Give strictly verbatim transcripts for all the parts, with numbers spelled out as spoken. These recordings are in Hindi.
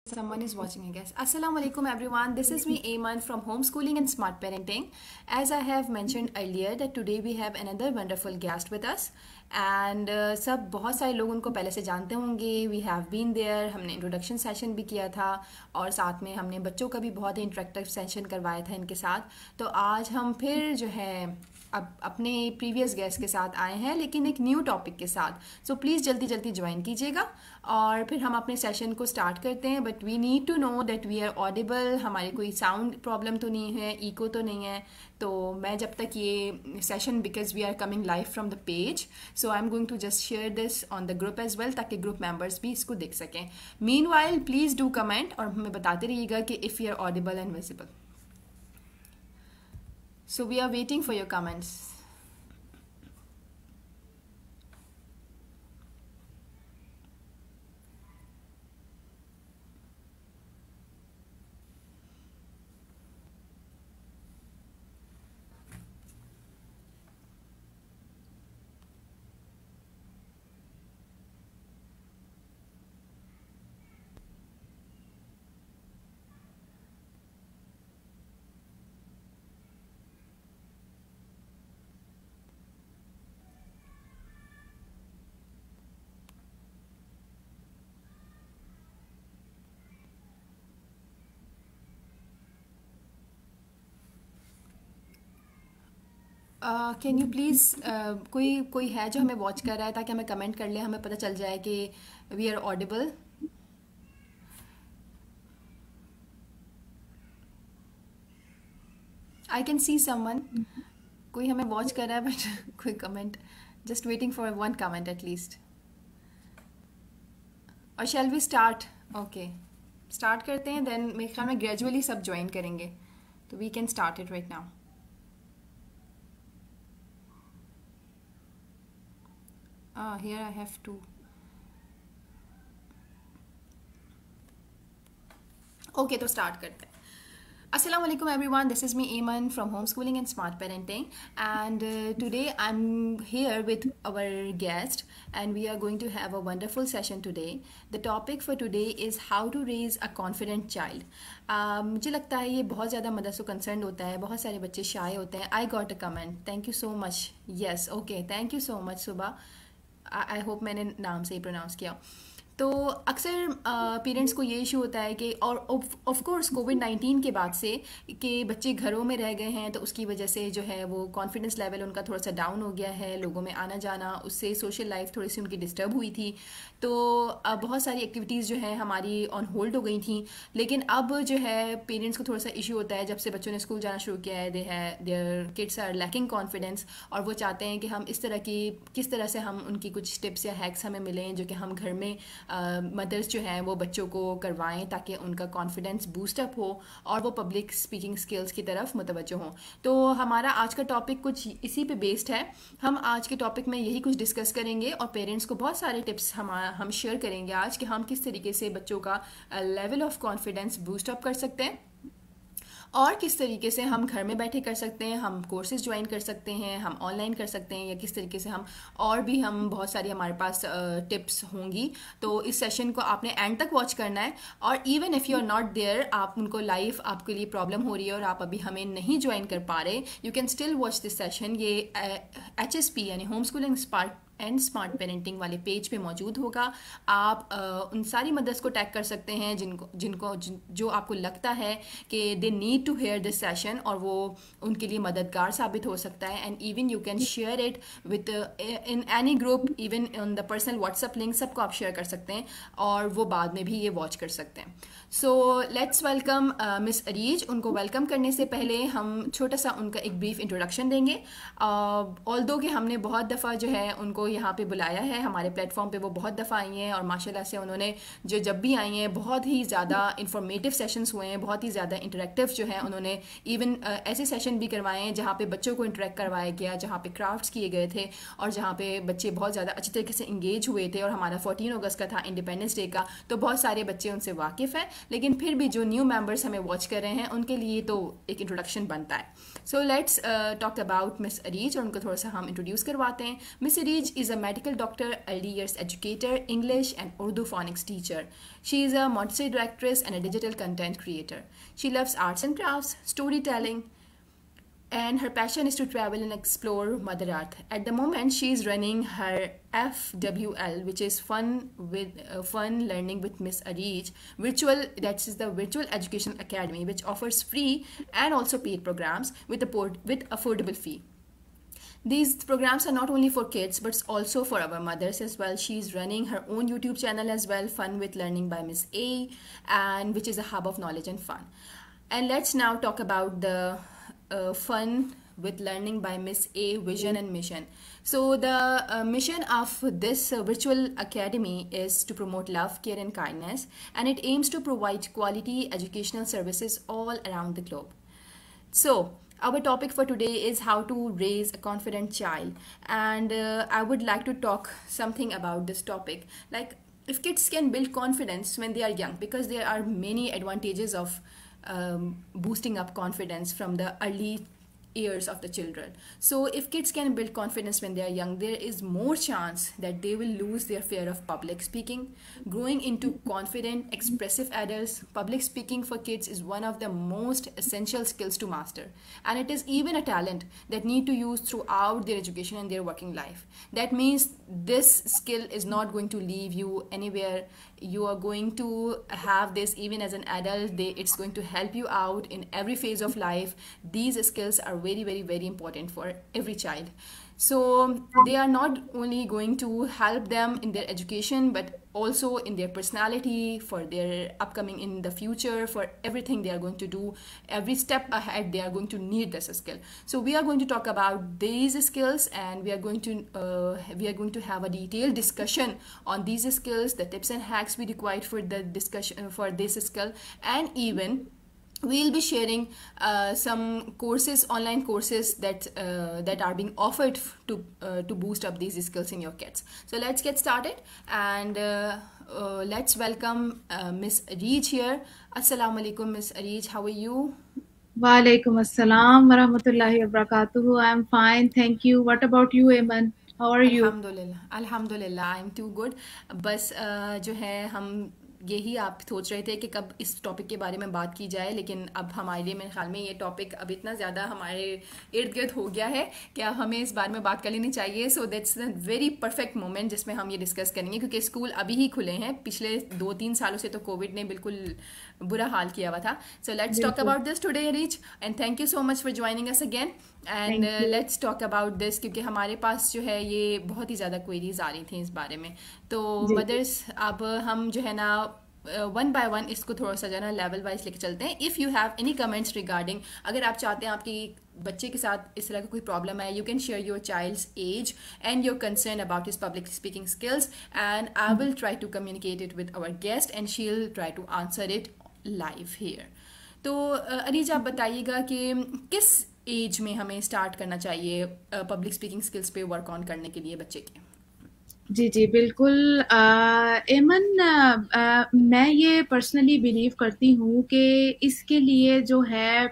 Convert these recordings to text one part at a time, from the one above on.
Someone is watching, I guess. Assalamu alaikum everyone. This is me Ayman from Homeschooling and Smart Parenting. As I have mentioned earlier that today we have another wonderful guest with us and uh, सब बहुत सारे लोग उनको पहले से जानते होंगे. We have been there. हमने इंट्रोडक्शन सेशन भी किया था और साथ में हमने बच्चों का भी बहुत ही इंटरेक्टिव सेशन करवाया था इनके साथ. तो आज हम फिर जो है अब अपने प्रीवियस गेस्ट के साथ आए हैं लेकिन एक न्यू टॉपिक के साथ. सो प्लीज़ जल्दी जल्दी ज्वाइन कीजिएगा और फिर हम अपने सेशन को स्टार्ट करते हैं. But we need to know that we are audible, हमारे कोई साउंड प्रॉब्लम तो नहीं है, इको तो नहीं है. तो मैं जब तक ये session, because we are coming live from the page, so I am going to just share this on the group as well ताकि ग्रुप मेंबर्स भी इसको देख सकें. Meanwhile please do comment और हमें बताते रहिएगा कि if you are audible and visible. So we are waiting for your comments. Can you please कोई कोई है जो हमें वॉच कर रहा है ताकि हमें कमेंट कर ले, हमें पता चल जाए कि we are audible. I can see someone, कोई हमें वॉच कर रहा है बट कोई comment, just waiting for one comment at least. और shall we start? Okay, start करते हैं. देन मेरे ख्याल में ग्रेजुअली सब ज्वाइन करेंगे, तो we can start it right now. Ah, here I have to. Okay, तो start करते हैं. Assalamu alaikum everyone, this is me Ayman from Homeschooling and Smart Parenting, and uh, today I'm here with our guest and we are going to have a wonderful session today. The topic for today is how to raise a confident child. uh, मुझे लगता है ये बहुत ज़्यादा मदद से कंसर्न होता है, बहुत सारे बच्चे शाय होते हैं. I got a comment, thank you so much. Yes, okay, thank you so much सुबह. आई होप मैंने नाम से ही प्रोनाउंस किया. तो अक्सर पेरेंट्स uh, को ये इशू होता है कि, और ऑफ कोर्स कोविड नाइन्टीन के बाद से कि बच्चे घरों में रह गए हैं तो उसकी वजह से जो है वो कॉन्फिडेंस लेवल उनका थोड़ा सा डाउन हो गया है. लोगों में आना जाना, उससे सोशल लाइफ थोड़ी सी उनकी डिस्टर्ब हुई थी. तो uh, बहुत सारी एक्टिविटीज़ जो है हमारी ऑन होल्ड हो गई थी. लेकिन अब जो है पेरेंट्स को थोड़ा सा इशू होता है जब से बच्चों ने स्कूल जाना शुरू किया है. दे है their kids are lacking confidence और वो चाहते हैं कि हम इस तरह की, किस तरह से हम उनकी कुछ टिप्स या हैक्स हमें मिलें जो कि हम घर में मदर्स uh, जो हैं वो बच्चों को करवाएं ताकि उनका कॉन्फिडेंस बूस्टअप हो और वो पब्लिक स्पीकिंग स्किल्स की तरफ मुतवज्जो हों. तो हमारा आज का टॉपिक कुछ इसी पे बेस्ड है. हम आज के टॉपिक में यही कुछ डिस्कस करेंगे और पेरेंट्स को बहुत सारे टिप्स हम हम शेयर करेंगे आज कि हम किस तरीके से बच्चों का लेवल ऑफ कॉन्फिडेंस बूस्टअप कर सकते हैं और किस तरीके से हम घर में बैठे कर सकते हैं, हम कोर्सेज ज्वाइन कर सकते हैं, हम ऑनलाइन कर सकते हैं, या किस तरीके से हम और भी हम बहुत सारी हमारे पास टिप्स होंगी. तो इस सेशन को आपने एंड तक वॉच करना है. और even if you are not there, आप उनको लाइव आपके लिए प्रॉब्लम हो रही है और आप अभी हमें नहीं ज्वाइन कर पा रहे, you can still watch this session. ये एच एस पी यानी home schooling spark and smart parenting वाले पेज पे मौजूद होगा. आप आ, उन सारी मदर्स को टैग कर सकते हैं जिनको जिनको जिन, जो आपको लगता है कि they need to hear this session और वो उनके लिए मददगार साबित हो सकता है. And even you can share it with in any group, even in the personal WhatsApp link, सबको आप शेयर कर सकते हैं और वो बाद में भी ये वॉच कर सकते हैं. So let's welcome miss Areej. उनको वेलकम करने से पहले हम छोटा सा उनका एक ब्रीफ इंट्रोडक्शन देंगे. ऑल दो कि हमने बहुत दफ़ा जो है उनको यहाँ पे बुलाया है हमारे प्लेटफॉर्म पे, वो बहुत दफ़ा आई हैं और माशाल्लाह से उन्होंने जो जब भी आई हैं बहुत ही ज़्यादा इंफॉर्मेटिव सेशंस हुए हैं, बहुत ही ज़्यादा इंटरेक्टिव जो है. उन्होंने इवन uh, ऐसे सेशन भी करवाए हैं जहाँ पे बच्चों को इंटरेक्ट करवाया गया, जहाँ पे क्राफ्ट्स किए गए थे और जहाँ पे बच्चे बहुत ज़्यादा अच्छी तरीके से इंगेज हुए थे. और हमारा फोर्टीन अगस्त का था, इंडिपेंडेंस डे का, तो बहुत सारे बच्चे उनसे वाकिफ़ हैं. लेकिन फिर भी जो न्यू मेम्बर्स हमें वॉच कर रहे हैं उनके लिए तो एक इंट्रोडक्शन बनता है. So let's talk about miss Areej और उनको थोड़ा सा हम इंट्रोड्यूस करवाते हैं. Miss Areej is a medical doctor, early years educator, English and Urdu phonics teacher. She is a Montessori directress and a digital content creator. She loves arts and crafts, storytelling, and her passion is to travel and explore Mother Earth. At the moment, she is running her F W L, which is fun with uh, fun learning with Miss Areej virtual. That is the virtual education academy, which offers free and also paid programs with a port, with affordable fee. These programs are not only for kids but also for our mothers as well. She's running her own YouTube channel as well, Fun with Learning by Miss A, and which is a hub of knowledge and fun. And let's now talk about the uh, Fun with Learning by Miss A vision and mission. So the uh, mission of this uh, virtual academy is to promote love, care and kindness, and it aims to provide quality educational services all around the globe. So our topic for today is how to raise a confident child, and uh, I would like to talk something about this topic, like if kids can build confidence when they are young, because there are many advantages of um, boosting up confidence from the early years of the children. So if kids can build confidence when they are young, there is more chance that they will lose their fear of public speaking, growing into confident, expressive adults. Public speaking for kids is one of the most essential skills to master, and it is even a talent that need to use throughout their education and their working life. That means this skill is not going to leave you anywhere. You are going to have this even as an adult. They, it's going to help you out in every phase of life. These skills are very, very, very important for every child. So they are not only going to help them in their education, but also in their personality, for their upcoming in the future, for everything they are going to do. Every step ahead, they are going to need this skill. So we are going to talk about these skills, and we are going to uh, we are going to have a detailed discussion on these skills, the tips and hacks we required for the discussion for this skill, and even we'll be sharing uh, some courses, online courses that uh, that are being offered to uh, to boost up these skills in your kids. So let's get started, and uh, uh, let's welcome uh, Miss Areej here. Assalamu alaikum, Miss Areej. How are you? Walaikum assalam wa rahmatullahi wa barakatuhu. I'm fine, thank you. What about you, Ayman? How are you? अल्हम्दुलिल्लाह अल्हम्दुलिल्लाह आई एम टू गुड. बस uh, जो है हम यही आप सोच रहे थे कि कब इस टॉपिक के बारे में बात की जाए, लेकिन अब हमारे लिए मेरे ख्याल में ये टॉपिक अब इतना ज़्यादा हमारे इर्द गिर्द हो गया है कि अब हमें इस बारे में बात कर लेनी चाहिए. So that's the very perfect moment जिसमें हम ये डिस्कस करेंगे, क्योंकि स्कूल अभी ही खुले हैं. पिछले दो तीन सालों से तो कोविड ने बिल्कुल बुरा हाल किया हुआ था. So let's talk about this today Areej, and thank you so much for joining us again, and let's talk about this, क्योंकि हमारे पास जो है ये बहुत ही ज़्यादा क्वेरीज आ रही थी इस बारे में. तो मदर्स, अब हम जो है ना वन बाय वन इसको थोड़ा सा जो है ना लेवल वाइज लेके चलते हैं. If you have any comments regarding, अगर आप चाहते हैं आपकी बच्चे के साथ इस तरह का कोई प्रॉब्लम है, you can share your child's age and your concern about his public speaking skills, and I will try to communicate it with our guest, and she will try to answer it live here. तो अरीज, आप बताइएगा कि किस एज में हमें स्टार्ट करना चाहिए पब्लिक स्पीकिंग स्किल्स पे वर्क ऑन करने के लिए बच्चे के? जी जी बिल्कुल. एमन, मैं ये पर्सनली बिलीव करती हूँ कि इसके लिए जो है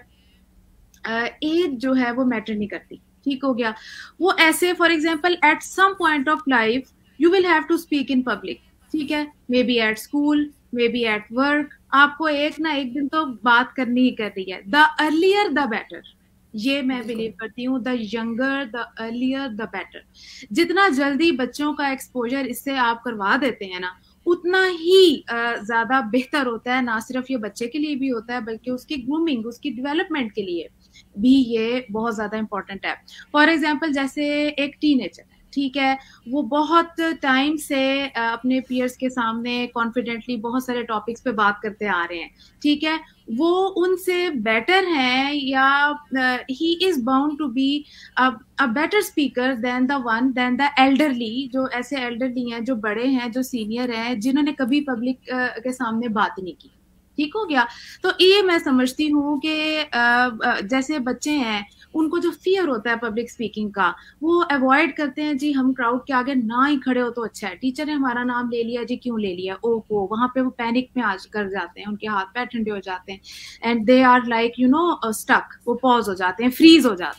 एज जो है वो मैटर नहीं करती. ठीक हो गया. वो ऐसे for example at some point of life you will have to speak in public. ठीक है, maybe at school, maybe at work, आपको एक ना एक दिन तो बात करनी ही करनी है. द अर्लियर द बेटर, ये मैं बिलीव करती हूँ. The younger the earlier the better. जितना जल्दी बच्चों का एक्सपोजर इससे आप करवा देते हैं ना, उतना ही ज्यादा बेहतर होता है. ना सिर्फ ये बच्चे के लिए भी होता है, बल्कि उसकी ग्रूमिंग, उसकी डेवलपमेंट के लिए भी ये बहुत ज्यादा इंपॉर्टेंट है. फॉर एग्जाम्पल, जैसे एक टीनेजर, ठीक है, वो बहुत टाइम से अपने पीयर्स के सामने कॉन्फिडेंटली बहुत सारे टॉपिक्स पे बात करते आ रहे हैं. ठीक है, वो उनसे बेटर हैं, या he is bound to be a better speaker than the one than the elderly. जो ऐसे एल्डरली हैं, जो बड़े हैं, जो सीनियर हैं, जिन्होंने कभी पब्लिक uh, के सामने बात नहीं की. ठीक हो गया. तो ये मैं समझती हूँ कि जैसे बच्चे हैं, उनको जो फियर होता है पब्लिक स्पीकिंग का, वो अवॉइड करते हैं. जी हम क्राउड के आगे ना ही खड़े हो तो अच्छा है, टीचर ने हमारा नाम ले लिया जी, क्यों ले लिया, ओहो. वहां पे वो पैनिक में आज कर जाते हैं, उनके हाथ पैर ठंडे हो जाते हैं, and they are like you know stuck. वो पॉज हो जाते हैं, फ्रीज हो जाते हैं.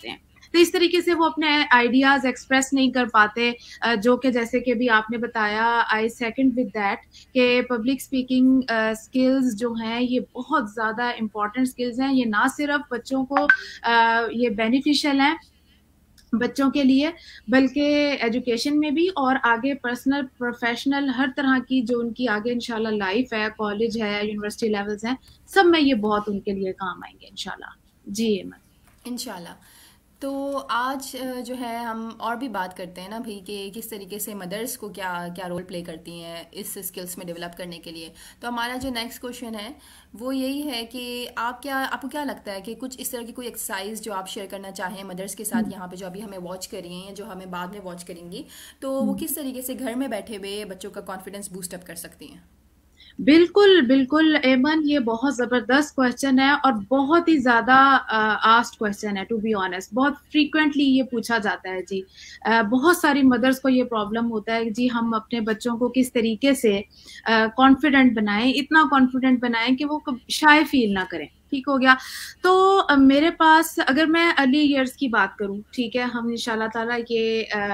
तो इस तरीके से वो अपने आइडियाज एक्सप्रेस नहीं कर पाते, जो कि जैसे कि भी आपने बताया, आई सेकंड विद दैट कि पब्लिक स्पीकिंग स्किल्स जो हैं ये बहुत ज़्यादा इम्पॉर्टेंट स्किल्स हैं। ये ना सिर्फ बच्चों को uh, ये बेनिफिशियल हैं बच्चों के लिए, बल्कि एजुकेशन में भी, और आगे पर्सनल प्रोफेशनल हर तरह की जो उनकी आगे इंशाल्लाह लाइफ है, कॉलेज है, यूनिवर्सिटी लेवल्स हैं, सब में ये बहुत उनके लिए काम आएंगे इंशाल्लाह। जी अहमद। इंशाल्लाह। तो आज अ, जो है हम और भी बात करते हैं ना भाई कि किस तरीके से मदर्स को क्या क्या रोल प्ले करती हैं इस स्किल्स में डेवलप करने के लिए। तो हमारा जो नेक्स्ट क्वेश्चन है वो यही है कि आप क्या आपको क्या लगता है कि कुछ इस तरह की कोई एक्सरसाइज जो आप शेयर करना चाहें मदर्स के साथ, यहाँ पे जो अभी हमें वॉच कर रही हैं या जो हमें बाद में वॉच करेंगी, तो वो किस तरीके से घर में बैठे हुए बच्चों का कॉन्फिडेंस बूस्ट अप कर सकती हैं? बिल्कुल बिल्कुल एमन, ये बहुत जबरदस्त क्वेश्चन है और बहुत ही ज्यादा आस्क्ड क्वेश्चन है, टू बी ऑनेस्ट। बहुत फ्रीक्वेंटली ये पूछा जाता है जी। uh, बहुत सारी मदर्स को ये प्रॉब्लम होता है कि जी हम अपने बच्चों को किस तरीके से कॉन्फिडेंट uh, बनाएं, इतना कॉन्फिडेंट बनाएं कि वो शाय फील ना करें। ठीक हो गया। तो uh, मेरे पास, अगर मैं अर्ली ईयर्स की बात करूं, ठीक है, हम इंशाल्लाह ताला ये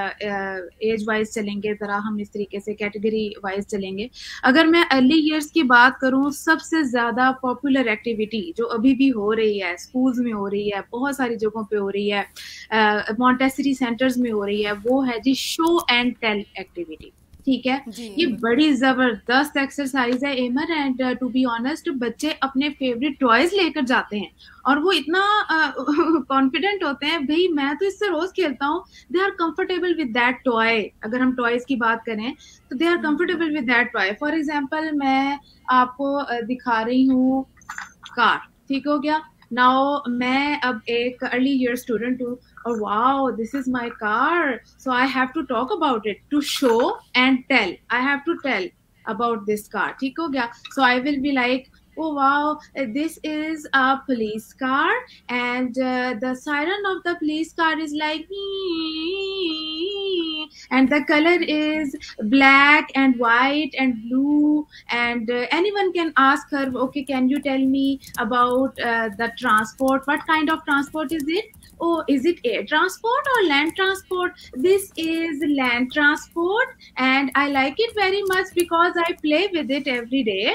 एज वाइज चलेंगे, जरा हम इस तरीके से कैटेगरी वाइज चलेंगे। अगर मैं अर्ली ईयर्स की बात करूं, सबसे ज्यादा पॉपुलर एक्टिविटी जो अभी भी हो रही है, स्कूल्स में हो रही है, बहुत सारी जगहों पे हो रही है, मॉन्टेसरी सेंटर्स में हो रही है, वो है जी शो एंड टेल एक्टिविटी। ठीक है, ये बड़ी जबरदस्त एक्सरसाइज है Aiman, and to be honest बच्चे अपने फेवरेट टॉयज लेकर जाते हैं और वो इतना कॉन्फिडेंट uh, होते हैं, भाई मैं तो इससे रोज खेलता हूँ। They are comfortable with that toy. अगर हम टॉयज की बात करें तो they are comfortable with that toy. For example मैं आपको uh, दिखा रही हूँ कार। ठीक हो गया। नाउ मैं अब एक अर्ली ईयर स्टूडेंट हूँ और wow, this is my car, so I have to talk about it, to show and tell. I have to tell about this car. ठीक हो गया। So I will be like, oh wow, this is a police car and uh, the siren of the police car is like and the color is black and white and blue, and uh, anyone can ask her, okay, can you tell me about uh, the transport, what kind of transport is it? Oh, is it air transport or land transport? This is land transport and I like it very much because I play with it every day.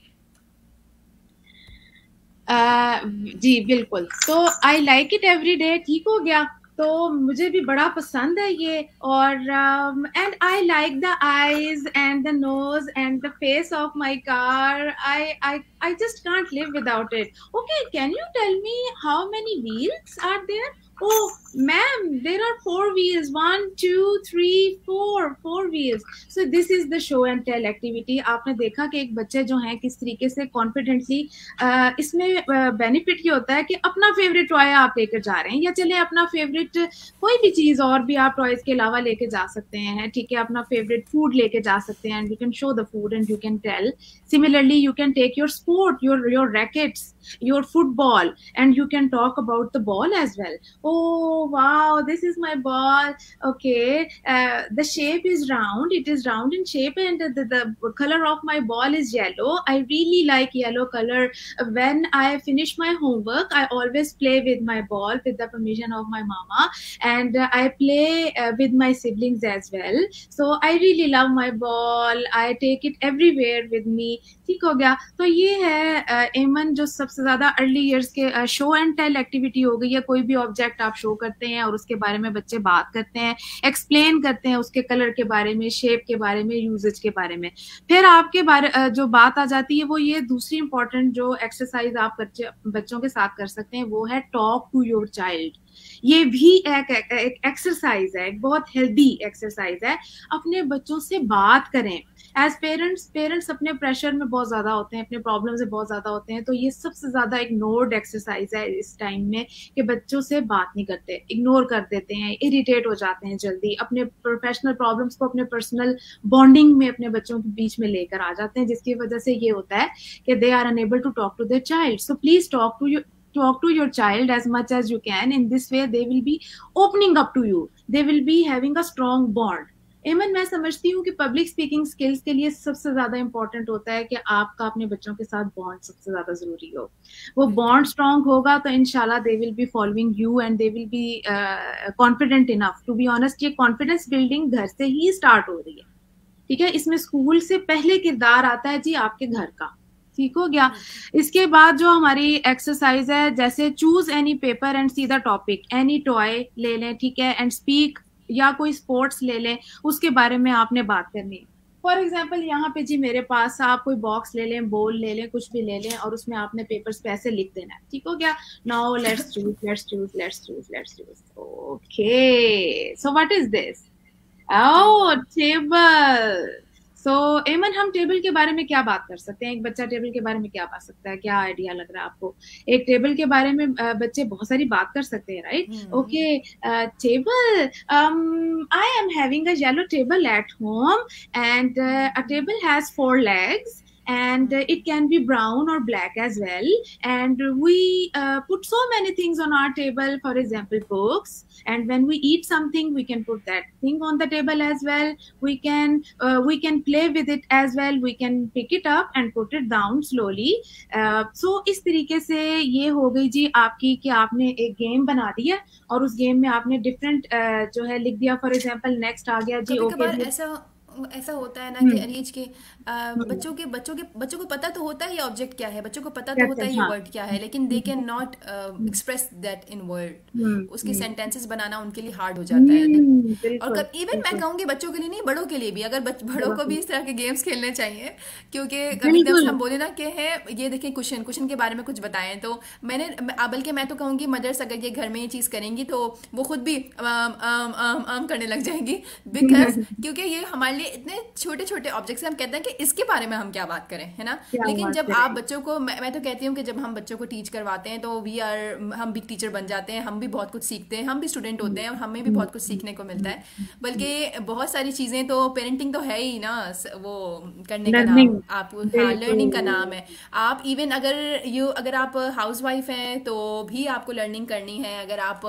uh, जी बिल्कुल, तो I like it every day. ठीक हो गया। तो मुझे भी बड़ा पसंद है ये, और and I like the eyes and the nose and the face of my car. I I I just can't live without it. Okay, can you tell me how many wheels are there? Oh, ma'am, there are four wheels. One, two, three, four. Four wheels. So this is the show and tell activity. आपने देखा कि एक बच्चे जो हैं किस तरीके से कॉन्फिडेंटली, इसमें बेनिफिट ये होता है कि अपना फेवरेट टॉय आप लेकर जा रहे हैं, या चले अपना फेवरेट कोई भी चीज और भी आप टॉयज के अलावा लेके जा सकते हैं। ठीक है, अपना फेवरेट फूड लेके जा सकते हैं, and you can show the food and you can tell. Similarly you can take your sport, your your rackets, your football, and you can talk about the ball as well. Oh wow, this is my ball. Okay, uh, the shape is round, it is round in shape, and the, the, the color of my ball is yellow. I really like yellow color. When I finish my homework, I always play with my ball with the permission of my mama, and uh, I play uh, with my siblings as well. So I really love my ball. I take it everywhere with me. ठीक हो गया। तो ये है एमन जो सबसे ज्यादा अर्ली इयर्स के शो एंड टेल एक्टिविटी हो गई है। कोई भी ऑब्जेक्ट आप शो करते हैं और उसके बारे में बच्चे बात करते हैं, एक्सप्लेन करते हैं उसके कलर के बारे में, शेप के बारे में, यूजेज के बारे में। फिर आपके बारे जो बात आ जाती है वो ये दूसरी इंपॉर्टेंट जो एक्सरसाइज आप बच्चे बच्चों के साथ कर सकते हैं वो है टॉक टू योर चाइल्ड। ये भी एक एक्सरसाइज है, एक बहुत हेल्दी एक्सरसाइज है। अपने बच्चों से बात करें। एज पेरेंट्स पेरेंट्स अपने प्रेशर में बहुत ज्यादा होते हैं, अपने प्रॉब्लम से बहुत ज्यादा होते हैं, तो ये सबसे ज्यादा इग्नोर्ड एक्सरसाइज है इस टाइम में कि बच्चों से बात नहीं करते, इग्नोर कर देते हैं, इरिटेट हो जाते हैं जल्दी, अपने प्रोफेशनल प्रॉब्लम्स को अपने पर्सनल बॉन्डिंग में अपने बच्चों के बीच में लेकर आ जाते हैं, जिसकी वजह से ये होता है कि they are unable to talk to their child. So please talk to your talk to your child as much as you can. In this way they will be opening up to you, they will be having a strong bond. एमन मैं समझती हूँ कि पब्लिक स्पीकिंग स्किल्स के लिए सबसे ज्यादा इंपॉर्टेंट होता है कि आपका अपने बच्चों के साथ बॉन्ड सबसे ज्यादा जरूरी हो। वो बॉन्ड स्ट्रांग होगा तो इनशाला they will be following you and they will be confident enough. To be honest, ये कॉन्फिडेंस बिल्डिंग घर से ही स्टार्ट हो रही है, ठीक है। इसमें स्कूल से पहले किरदार आता है जी आपके घर का, ठीक हो गया। इसके बाद जो हमारी एक्सरसाइज है, जैसे choose any paper and see the topic, any toy ले लें, ठीक है, एंड स्पीक, या कोई स्पोर्ट्स ले लें, उसके बारे में आपने बात करनी है। फॉर एग्जाम्पल यहाँ पे जी मेरे पास आप कोई बॉक्स ले लें, बॉल ले लें, कुछ भी ले लें, और उसमें आपने पेपर्स पे ऐसे लिख देना है, ठीक हो गया। Now let's choose let's choose let's choose let's choose okay, so what is this? Oh, table. So Aiman, हम टेबल के बारे में क्या बात कर सकते हैं? एक बच्चा टेबल के बारे में क्या बात सकता है? क्या आइडिया लग रहा है आपको? एक टेबल के बारे में अ, बच्चे बहुत सारी बात कर सकते हैं, right? Okay, table, I am having a yellow table at home and a table has four legs and uh, it can be brown or black as well, and we uh, put so many things on our table, for example books, and when we eat something we can put that thing on the table as well. We can uh, we can play with it as well, we can pick it up and put it down slowly. uh, so इस तरीके से ये हो गई जी आपकी कि आपने एक गेम बना दिया और उस गेम में आपने डिफरेंट uh, जो है लिख दिया। फॉर एग्जाम्पल नेक्स्ट आ गया जी, कभी ओके कभार जी। ऐसा ऐसा होता है ना कि हम्म अरीज के आ, हम्म बच्चों के बच्चों के बच्चों को पता तो होता है ये ऑब्जेक्ट क्या है, बच्चों को पता तो क्या होता क्या है ये हाँ। वर्ड क्या है, लेकिन they hmm can not hmm express that in word. Hmm उसके हम्म सेंटेंसेस बनाना उनके लिए हार्ड हो जाता है। हम्म, और बिल्कुल कब इवन मैं बिल्कुल कहूँगी बच्चों के लिए नहीं, बड़ों के लिए भी, अगर बच, बड़ों को भी बिल्कुल इस तरह के गेम्स खेलने चाहिए। क्योंकि कभी एकदम से बिल्कुल। हम बोले ना कि है ये देखें क्वेश्चन क्वेश्चन के बारे में कुछ बताएं, तो मैंने मैं- बल्कि मैं तो कहूँगी मदर्स अगर ये घर में ये चीज़ करेंगी तो वो खुद भी आम, आम, आम, आम करने लग जाएंगी। बिकॉज क्योंकि ये हमारे लिए इतने छोटे छोटे ऑब्जेक्ट्स हैं, हम कहते हैं कि इसके बारे में हम क्या बात करें, है ना। क्या लेकिन बात जब आप करें। बच्चों को मैं, मैं तो कहती हूँ कि जब हम बच्चों को टीच करवाते हैं तो वी आर हम भी टीचर बन जाते हैं, हम भी बहुत कुछ सीखते हैं, हम भी स्टूडेंट होते हैं और हमें भी बहुत कुछ सीखने को मिलता है। बल्कि बहुत सारी चीज़ें तो पेरेंटिंग तो है ही ना, स- वो करने का नाम लर्निंग, आप, हाँ लर्निंग का बिल्कुल नाम है। आप इवन अगर यू अगर आप हाउस वाइफ हैं तो भी आपको लर्निंग करनी है, अगर आप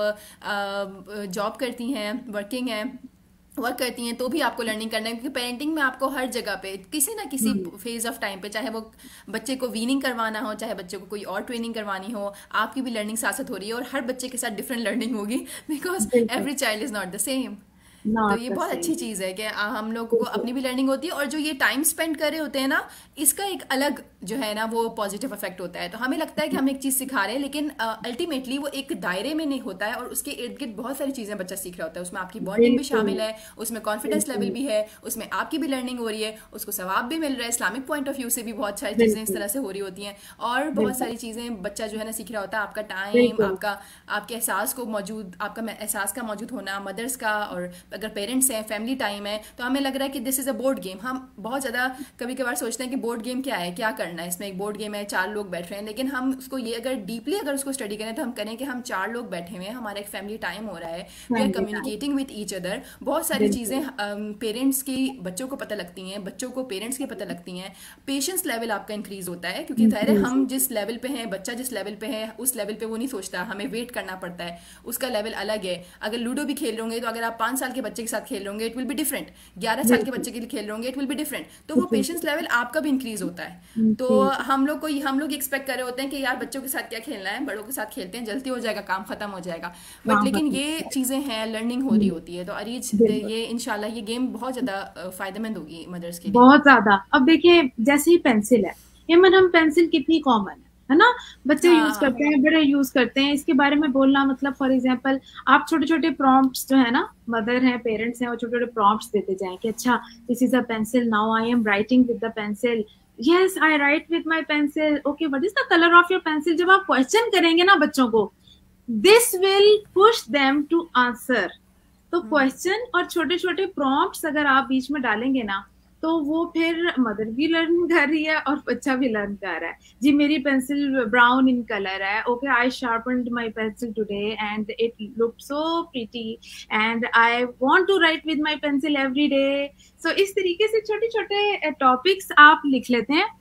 जॉब करती हैं, वर्किंग हैं, वर्क करती हैं, तो भी आपको लर्निंग करना है। क्योंकि पेरेंटिंग में आपको हर जगह पे किसी ना किसी हम्म, फेज ऑफ टाइम पे, चाहे वो बच्चे को वीनिंग करवाना हो, चाहे बच्चे को कोई और ट्रेनिंग करवानी हो, आपकी भी लर्निंग साथ साथ हो रही है। और हर बच्चे के साथ डिफरेंट लर्निंग होगी बिकॉज बिल्कुल every child is not the same. तो नॉट ये द बहुत अच्छी सेम। चीज़ है कि आ, हम लोगों को बिल्कुल अपनी भी लर्निंग होती है, और जो ये टाइम स्पेंड कर रहे होते हैं ना, इसका एक अलग जो है ना वो पॉजिटिव इफेक्ट होता है। तो हमें लगता है कि हम एक चीज़ सिखा रहे हैं, लेकिन अल्टीमेटली वो एक दायरे में नहीं होता है, और उसके इर्द गिर्द बहुत सारी चीज़ें बच्चा सीख रहा होता है। उसमें आपकी बॉन्डिंग भी बिल्कुल शामिल है, उसमें कॉन्फिडेंस लेवल बिल्कुल भी है, उसमें आपकी भी लर्निंग हो रही है, उसको सवाब भी मिल रहा है, इस्लामिक पॉइंट ऑफ व्यू से भी बहुत सारी चीज़ें इस बिल्कुल तरह से हो रही होती हैं। और बहुत बिल्कुल सारी चीज़ें बच्चा जो है ना सीख रहा होता है। आपका टाइम, बिल्कुल आपका आपके एहसास को मौजूद आपका में- एहसास का मौजूद होना, मदर्स का, और अगर पेरेंट्स हैं, फैमिली टाइम है, तो हमें लग रहा है कि this is a board game. हम बहुत ज़्यादा कभी कभार सोचते हैं कि बोर्ड गेम क्या है, क्या करना है इसमें, एक बोर्ड गेम है, चार लोग बैठ रहे हैं। लेकिन हम उसको ये अगर डीपली अगर उसको स्टडी करें तो हम करें कि हम चार लोग बैठे हुए हैं, हमारा एक फैमिली टाइम हो रहा है, we are family time, communicating with each other. बहुत सारी बिल्कुल चीज़ें पेरेंट्स की बच्चों को पता लगती हैं, बच्चों को पेरेंट्स की पता लगती हैं। पेशेंस लेवल आपका इंक्रीज होता है, क्योंकि जाहिर है इंक्रीज हम होता जिस लेवल पे हैं, बच्चा जिस लेवल पे है, उस लेवल पे वो नहीं सोचता, हमें वेट करना पड़ता है, उसका लेवल अलग है। अगर लूडो भी खेल रहे होंगे तो अगर आप पाँच साल के बच्चे के साथ खेल रहे होंगे इट विल बी डिफरेंट, ग्यारह है, साल के बिल्कुल बच्चे के लिए खेल रहे होंगे इट विल बी डिफरेंट। तो वो डिफरेंट पेशेंस लेवल आपका भी इंक्रीज होता है। तो इंक्रीज हम लोग को हम लोग एक्सपेक्ट कर रहे होते हैं कि यार बच्चों के साथ क्या खेलना है, बड़ों के साथ खेलते हैं, जल्दी हो जाएगा, काम खत्म हो जाएगा। बट वहाँ लेकिन ये पर चीज़ें हैं, लर्निंग हो रही होती है। तो अरीज बिल्कुल ये इंशाल्लाह ये गेम बहुत ज़्यादा फायदेमंद होगी मदर्स के लिए। बहुत ज्यादा। अब देखिए जैसे ही पेंसिल है, ये मन हम पेंसिल कितनी कॉमन है है ना, बच्चे यूज हाँ करते हैं, बड़े यूज करते हैं। इसके बारे में बोलना मतलब फॉर एग्जांपल आप छोटे छोटे प्रॉम्प्ट्स जो है ना, मदर हैं पेरेंट्स हैं, वो छोटे छोटे प्रॉम्प्ट्स देते जाएं कि अच्छा this is a pencil, now I am writing with the pencil, yes I write with my pencil, okay what is the colour of your pencil. जब आप क्वेश्चन करेंगे ना बच्चों को, this will push them to answer. तो क्वेश्चन और छोटे छोटे प्रॉम्प्ट्स अगर आप बीच में डालेंगे ना, तो वो फिर मदर भी लर्न कर रही है और बच्चा भी लर्न कर रहा है। जी मेरी पेंसिल ब्राउन इन कलर है, okay I sharpened my pencil today and it looked so pretty and I want to write with my pencil every day. सो इस तरीके से छोटे छोटे टॉपिक्स आप लिख लेते हैं।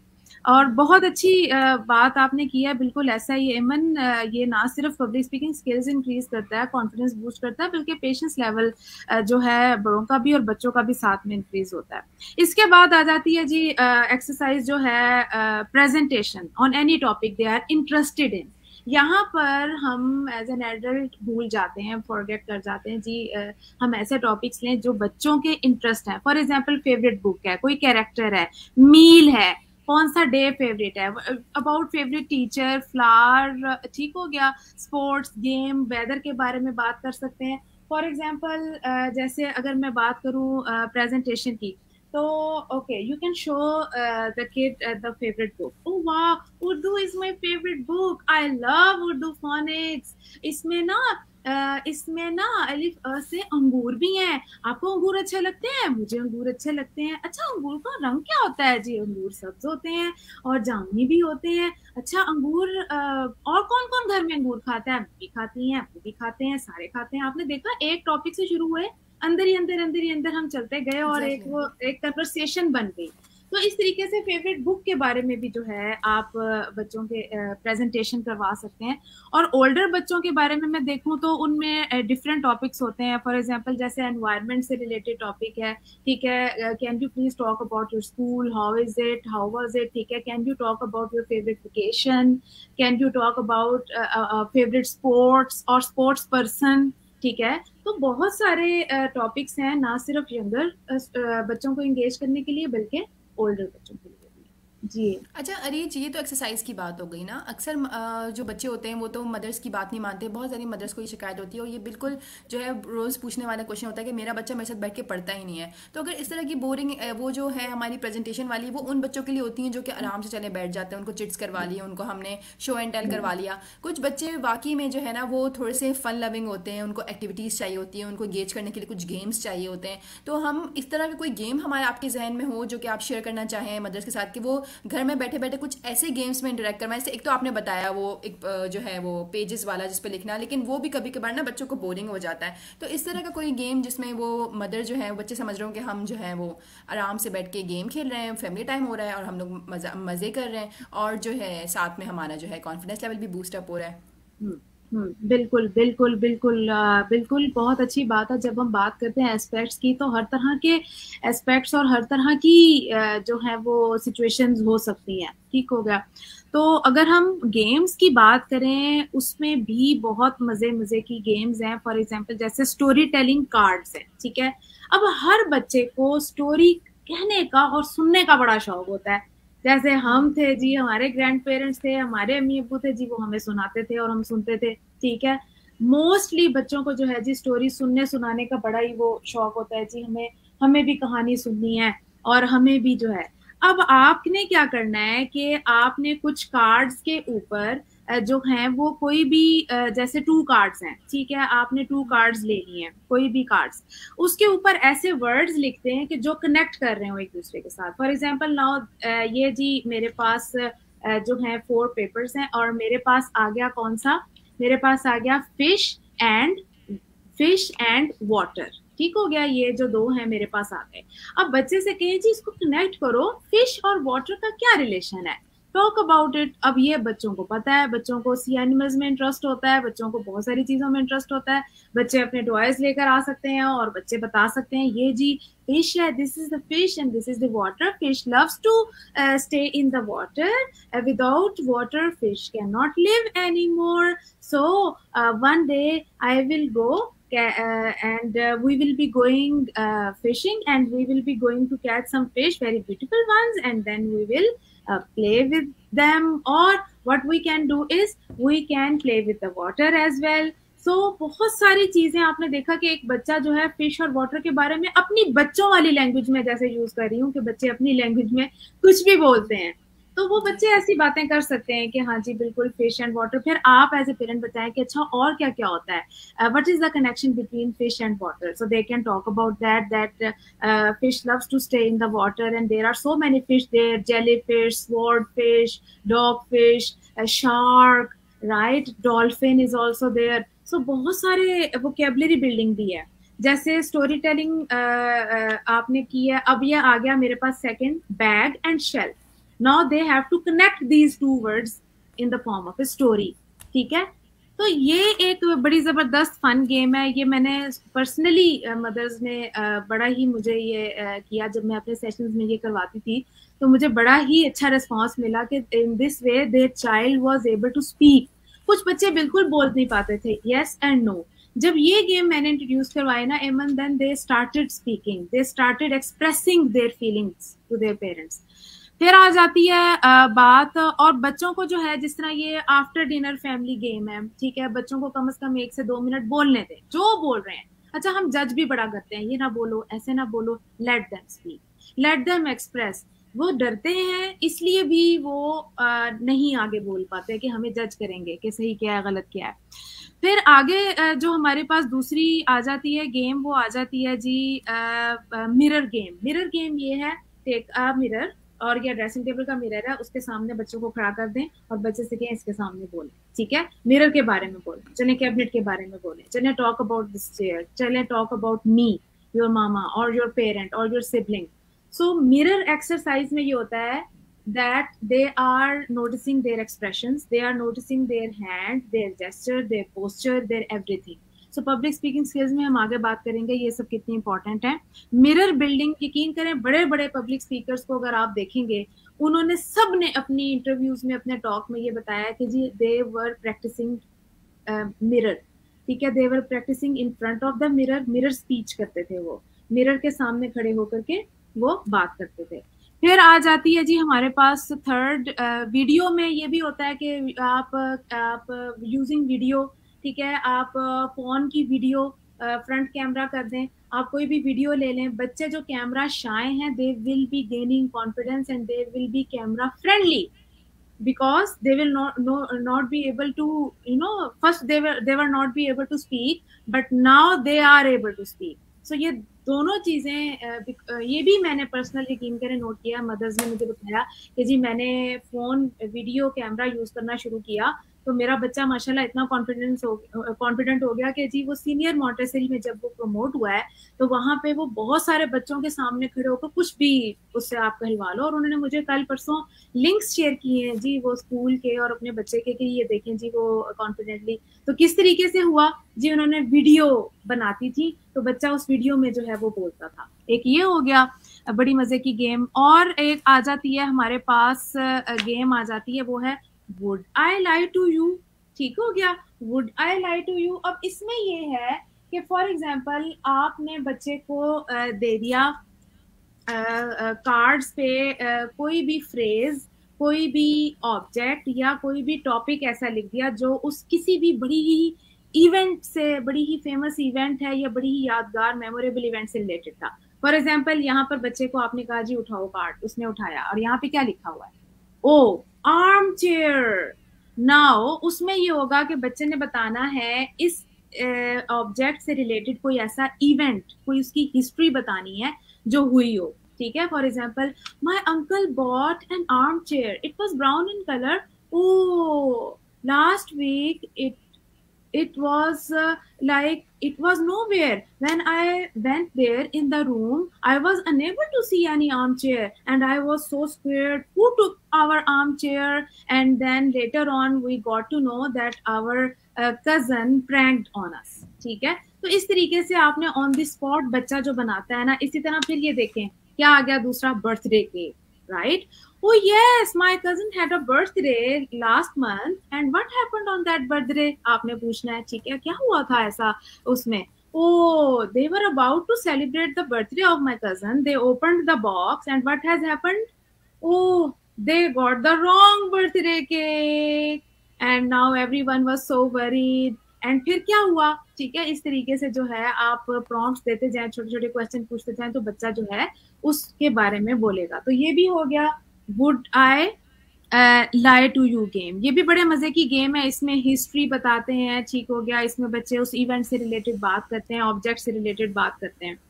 और बहुत अच्छी अ, बात आपने की है, बिल्कुल ऐसा ही एमन। अ, ये ना सिर्फ पब्लिक स्पीकिंग स्किल्स इंक्रीज करता है, कॉन्फिडेंस बूस्ट करता है, बल्कि पेशेंस लेवल जो है बड़ों का भी और बच्चों का भी साथ में इंक्रीज होता है। इसके बाद आ जाती है जी एक्सरसाइज जो है presentation on any topic they are interested in. यहाँ पर हम एज एन एडल्ट भूल जाते हैं, फॉरगेट कर जाते हैं जी। अ, हम ऐसे टॉपिक्स लें जो बच्चों के इंटरेस्ट हैं। फॉर एग्जाम्पल फेवरेट बुक है, कोई कैरेक्टर है, मील है, कौन सा डे फेवरेट है, अबाउट फेवरेट टीचर, फ्लावर, ठीक हो गया, स्पोर्ट्स, गेम, वेदर के बारे में बात कर सकते हैं। फॉर एग्जाम्पल जैसे अगर मैं बात करूँ प्रेजेंटेशन की, तो okay you can show the kid the favourite book. Oh वाह, Urdu is my favourite book, I love Urdu phonics. इसमें ना uh, इसमें ना अलिफ अ से अंगूर भी हैं। आपको अंगूर अच्छे लगते हैं? मुझे अंगूर अच्छे लगते हैं। अच्छा, अंगूर का रंग क्या होता है जी? अंगूर सब्ज होते हैं और जामुनी भी होते हैं। अच्छा, अंगूर uh, और कौन कौन घर में अंगूर खाता है? मम्मी खाती हैं, वो भी खाते हैं, सारे खाते हैं। आपने देखा, एक टॉपिक से शुरू हुए, अंदर ही अंदर अंदर ही अंदर हम चलते गए और एक एग्जैक्टली। वो एक कन्वर्सेशन बन गई। तो इस तरीके से फेवरेट बुक के बारे में भी जो है आप बच्चों के प्रेजेंटेशन करवा सकते हैं। और ओल्डर बच्चों के बारे में मैं देखूं तो उनमें डिफरेंट टॉपिक्स होते हैं। फॉर एग्जांपल जैसे एनवायरनमेंट से रिलेटेड टॉपिक है, ठीक है, can you please talk about your school, how is it, how was it, ठीक है, can you talk about your favourite vacation, can you talk about favourite sports और स्पोर्ट्स पर्सन, ठीक है। तो बहुत सारे टॉपिक्स हैं, ना सिर्फ यंगर बच्चों को एंगेज करने के लिए बल्कि ओल्डर बच्चों के लिए भी। जी अच्छा अरीज, ये तो एक्सरसाइज की बात हो गई ना। अक्सर अ, जो बच्चे होते हैं वो तो मदर्स की बात नहीं मानते। बहुत सारी मदर्स को ये शिकायत होती है और ये बिल्कुल जो है रोज़ पूछने वाला क्वेश्चन होता है कि मेरा बच्चा मेरे साथ बैठ के पढ़ता ही नहीं है। तो अगर इस तरह की बोरिंग वो जो है हमारी प्रेजेंटेशन वाली, वो उन बच्चों के लिए होती हैं जो कि आराम से चले बैठ जाते हैं, उनको चिट्स करवा लिए, उनको हमने शो एंड टेल करवा लिया। कुछ बच्चे वाकई में जो है ना वो थोड़े से फन लविंग होते हैं, उनको एक्टिविटीज़ चाहिए होती हैं, उनको गेज करने के लिए कुछ गेम्स चाहिए होते हैं। तो हम इस तरह का कोई गेम हमारे आपके जहन में हो जो कि आप शेयर करना चाहें मदर्स के साथ, कि वो घर में बैठे बैठे कुछ ऐसे गेम्स में इंटरेक्ट करवाएं। जैसे एक तो आपने बताया वो एक अ, जो है वो पेजेस वाला जिस पे लिखना, लेकिन वो भी कभी कभार ना बच्चों को बोरिंग हो जाता है। तो इस तरह का कोई गेम जिसमें वो मदर जो है, बच्चे समझ रहे हो कि हम जो है वो आराम से बैठ के गेम खेल रहे हैं, फैमिली टाइम हो रहा है और हम लोग मजा मज़े कर रहे हैं, और जो है साथ में हमारा जो है कॉन्फिडेंस लेवल भी बूस्ट अप हो रहा है। हम्म, हम्म, बिल्कुल बिल्कुल बिल्कुल अ, बिल्कुल, बहुत अच्छी बात है। जब हम बात करते हैं एस्पेक्ट्स की, तो हर तरह के एस्पेक्ट्स और हर तरह की अ, जो है वो सिचुएशंस हो सकती हैं, ठीक हो गया। तो अगर हम गेम्स की बात करें, उसमें भी बहुत मजे मजे की गेम्स हैं। फॉर एग्जांपल जैसे स्टोरी टेलिंग कार्ड्स है, ठीक है। अब हर बच्चे को स्टोरी कहने का और सुनने का बड़ा शौक होता है। जैसे हम थे जी, हमारे ग्रैंड पेरेंट्स थे, हमारे अम्मी अब्बू थे जी, वो हमें सुनाते थे और हम सुनते थे, ठीक है। मोस्टली बच्चों को जो है जी स्टोरी सुनने सुनाने का बड़ा ही वो शौक होता है जी, हमें हमें भी कहानी सुननी है और हमें भी जो है। अब आपने क्या करना है कि आपने कुछ कार्ड्स के ऊपर अ, जो हैं वो कोई भी अ, जैसे टू कार्ड्स हैं, ठीक है, आपने टू कार्ड्स ले लिए हैं, कोई भी कार्ड्स, उसके ऊपर ऐसे वर्ड्स लिखते हैं कि जो कनेक्ट कर रहे हो एक दूसरे के साथ। फॉर एग्जांपल नाउ ये जी मेरे पास अ, जो है फोर पेपर्स हैं और मेरे पास आ गया कौन सा, मेरे पास आ गया fish and fish and water, ठीक हो गया। ये जो दो हैं मेरे पास आ गए। अब बच्चे से कहें जी इसको कनेक्ट करो, फिश और वाटर का क्या रिलेशन है, टॉक अबाउट इट। अब ये बच्चों को पता है, बच्चों को सी एनिमल्स में इंटरेस्ट होता है, बच्चों को बहुत सारी चीजों में इंटरेस्ट होता है। बच्चे अपने टॉयज लेकर आ सकते हैं और बच्चे बता सकते हैं ये जी फिश है, this is the fish and this is the water, fish loves to stay in the water, without water fish can not live any more, so one day I will go uh, and uh, we will be going uh, fishing and we will be going to catch some fish, very beautiful ones, and then we will uh, play with them, or what we can do is we can play with the water as well. So बहुत सारी चीजें आपने देखा कि एक बच्चा जो है फिश और वाटर के बारे में अपनी बच्चों वाली लैंग्वेज में, जैसे यूज कर रही हूँ कि बच्चे अपनी लैंग्वेज में कुछ भी बोलते हैं, तो वो जी। बच्चे ऐसी बातें कर सकते हैं कि हाँ जी बिल्कुल फिश एंड वाटर। फिर आप एज ए पेरेंट बताएं कि अच्छा और क्या क्या होता है, what is the connection between fish and water, so they can talk about that that fish loves to stay in the water and there are so many fish there, jelly fish, sword fish, dog fish, shark, right, dolphin is also there. So बहुत सारे वोकेबलरी बिल्डिंग भी है। जैसे स्टोरी टेलिंग आपने की है। अब ये आ गया मेरे पास second, bag and shelf. Now they have to connect these two words in the form of a story, ठीक है। तो ये एक बड़ी जबरदस्त फन गेम है। ये मैंने पर्सनली मदर्स ने बड़ा ही मुझे ये किया, जब मैं अपने सेशंस में ये करवाती थी तो मुझे बड़ा ही अच्छा रिस्पांस मिला कि in this way their child was able to speak. कुछ बच्चे बिल्कुल बोल नहीं पाते थे, यस एंड नो। जब ये गेम मैंने इंट्रोड्यूस करवाया ना Aiman, then they started speaking, they started expressing their feelings to their parents. फिर आ जाती है आ, बात, और बच्चों को जो है, जिस तरह ये आफ्टर डिनर फैमिली गेम है, ठीक है, बच्चों को कम से कम एक से दो मिनट बोलने दें जो बोल रहे हैं। अच्छा, हम जज भी बड़ा करते हैं, ये ना बोलो, ऐसे ना बोलो, let them speak, let them express. वो डरते हैं, इसलिए भी वो आ, नहीं आगे बोल पाते कि हमें जज करेंगे कि सही क्या है गलत क्या है। फिर आगे जो हमारे पास दूसरी आ जाती है गेम, वो आ जाती है जी मिरर गेम। मिरर गेम ये है, टेक अ मिरर, और ये ड्रेसिंग टेबल का मिरर है, उसके सामने बच्चों को खड़ा कर दें और बच्चे से कहें इसके सामने बोले, ठीक है, मिरर के बारे में बोले, चले कैबिनेट के बारे में बोले, चले टॉक अबाउट दिस चेयर, चले talk about me, your mama और योर पेरेंट और your sibling. So mirror exercise में ये होता है that they are noticing their expressions, they are noticing their hand, their gesture, their posture, their everything. So public speaking skills में हम आगे बात करेंगे ये सब कितनी इंपॉर्टेंट है। मिरर बिल्डिंग, यकीन करें बड़े बड़े पब्लिक स्पीकर्स को अगर आप देखेंगे, उन्होंने सब ने अपनी इंटरव्यूज में, अपने टॉक में ये बताया कि जी दे वर प्रैक्टिसिंग मिरर, ठीक है, they were practising in front of the mirror, mirror speech करते थे, वो मिरर के सामने खड़े होकर के वो बात करते थे। फिर आ जाती है जी हमारे पास थर्ड, वीडियो में ये भी होता है कि आप आप यूजिंग वीडियो, ठीक है, आप फोन की वीडियो फ्रंट कैमरा कर दें, आप कोई भी वीडियो ले लें। बच्चे जो कैमरा शाय हैं, they will be gaining confidence and they will be camera friendly, because they will not no, not be able to, you know, first they were they were not be able to speak, but now they are able to speak. So ये दोनों चीजें, ये भी मैंने पर्सनल यकीन करें नोट किया, मदर्स ने मुझे बताया कि जी मैंने फोन वीडियो कैमरा यूज करना शुरू किया तो मेरा बच्चा माशाल्लाह इतना कॉन्फिडेंस हो कॉन्फिडेंट हो गया कि जी वो सीनियर मॉन्टेसरी में जब वो प्रमोट हुआ है तो वहां पे वो बहुत सारे बच्चों के सामने खड़े होकर कुछ भी उससे आप कहलवा लो। और उन्होंने मुझे कल परसों लिंक्स शेयर किए हैं जी वो स्कूल के और अपने बच्चे के, कि ये देखें जी वो कॉन्फिडेंटली तो किस तरीके से हुआ जी, उन्होंने वीडियो बनाती थी तो बच्चा उस वीडियो में जो है वो बोलता था। एक ये हो गया बड़ी मजे की गेम। और एक आ जाती है हमारे पास गेम आ जाती है, वो है would I lie to you, ठीक हो गया, would I lie to you. अब इसमें ये है कि फॉर एग्जांपल आपने बच्चे को दे दिया कार्ड्स पे कोई भी फ्रेज, कोई भी ऑब्जेक्ट या कोई भी टॉपिक ऐसा लिख दिया जो उस किसी भी बड़ी ही इवेंट से, बड़ी ही फेमस इवेंट है या बड़ी ही यादगार मेमोरेबल इवेंट से रिलेटेड था। फॉर एग्जांपल यहाँ पर बच्चे को आपने कहा जी उठाओ कार्ड, उसने उठाया और यहाँ पे क्या लिखा हुआ है, ओ आर्म चेयर। नाउ उसमें ये होगा कि बच्चे ने बताना है इस ऑब्जेक्ट uh, से रिलेटेड कोई ऐसा इवेंट, कोई उसकी हिस्ट्री बतानी है जो हुई हो, ठीक है। For example, my uncle bought an armchair, it was brown in colour, oh last week it it was uh, like it was nowhere. When I went there in the room, I was unable to see any armchair and I was so scared. Who took our armchair? And then later on we got to know that our uh, cousin pranked on us, ठीक है। तो इस तरीके से आपने on the spot बच्चा जो बनाता है ना, इसी तरह फिर ये देखें क्या आ गया दूसरा, birthday cake, right. Oh yes, my cousin had a birthday last month and what happened on that birthday? आपने पूछना है, ठीक है, क्या हुआ था ऐसा उसमें। Oh, they were about to celebrate the birthday of my cousin. They opened the box and what has happened? Oh, they got the wrong birthday cake and now everyone was so worried. And फिर क्या हुआ, ठीक है। इस तरीके से जो है आप प्रॉम्प्ट्स देते जाएं, छोटे छोटे क्वेश्चन पूछते जाएं तो बच्चा जो है उसके बारे में बोलेगा। तो ये भी हो गया would I lie to you game. ये भी बड़े मजे की गेम है, इसमें हिस्ट्री बताते हैं, ठीक हो गया, इसमें बच्चे उस इवेंट से रिलेटेड बात करते हैं, ऑब्जेक्ट से रिलेटेड बात करते हैं।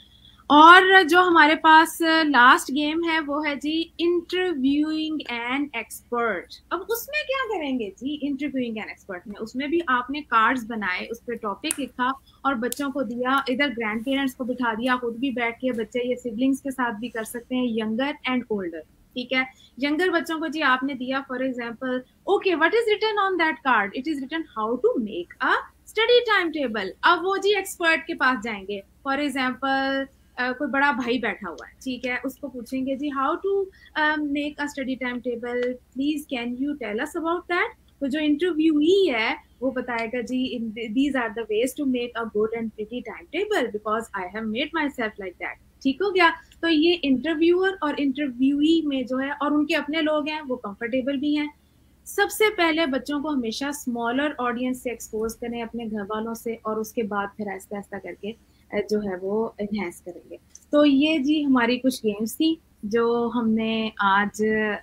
और जो हमारे पास लास्ट गेम है वो है जी इंटरव्यूइंग एन एक्सपर्ट। अब उसमें क्या करेंगे जी, इंटरव्यूइंग एन एक्सपर्ट में उसमें भी आपने कार्ड्स बनाए, उस पर टॉपिक लिखा और बच्चों को दिया, इधर ग्रैंड पेरेंट्स को बिठा दिया, खुद भी बैठ के, बच्चे ये सिबलिंग्स के साथ भी कर सकते हैं, यंगर एंड ओल्डर, ठीक है। यंगर बच्चों को जी आपने दिया for example, okay what is written on that card, it is written how to make a study time table. अब वो जी एक्सपर्ट के पास जाएंगे, फॉर एग्जांपल कोई बड़ा भाई बैठा हुआ है, ठीक है, उसको पूछेंगे जी how to make a study time table, please can you tell us about that. तो जो इंटरव्यूई है वो बताएगा जी these are the ways to make a good and pretty time table because I have made myself like that. ठीक हो गया। तो ये इंटरव्यूअर और इंटरव्यूई में जो है, और उनके अपने लोग हैं वो कंफर्टेबल भी हैं। सबसे पहले बच्चों को हमेशा स्मॉलर ऑडियंस से एक्सपोज करें अपने घर वालों से, और उसके बाद फिर आहिस्ता आहिस्ता करके जो है वो एनहेंस करेंगे। तो ये जी हमारी कुछ गेम्स थी जो हमने आज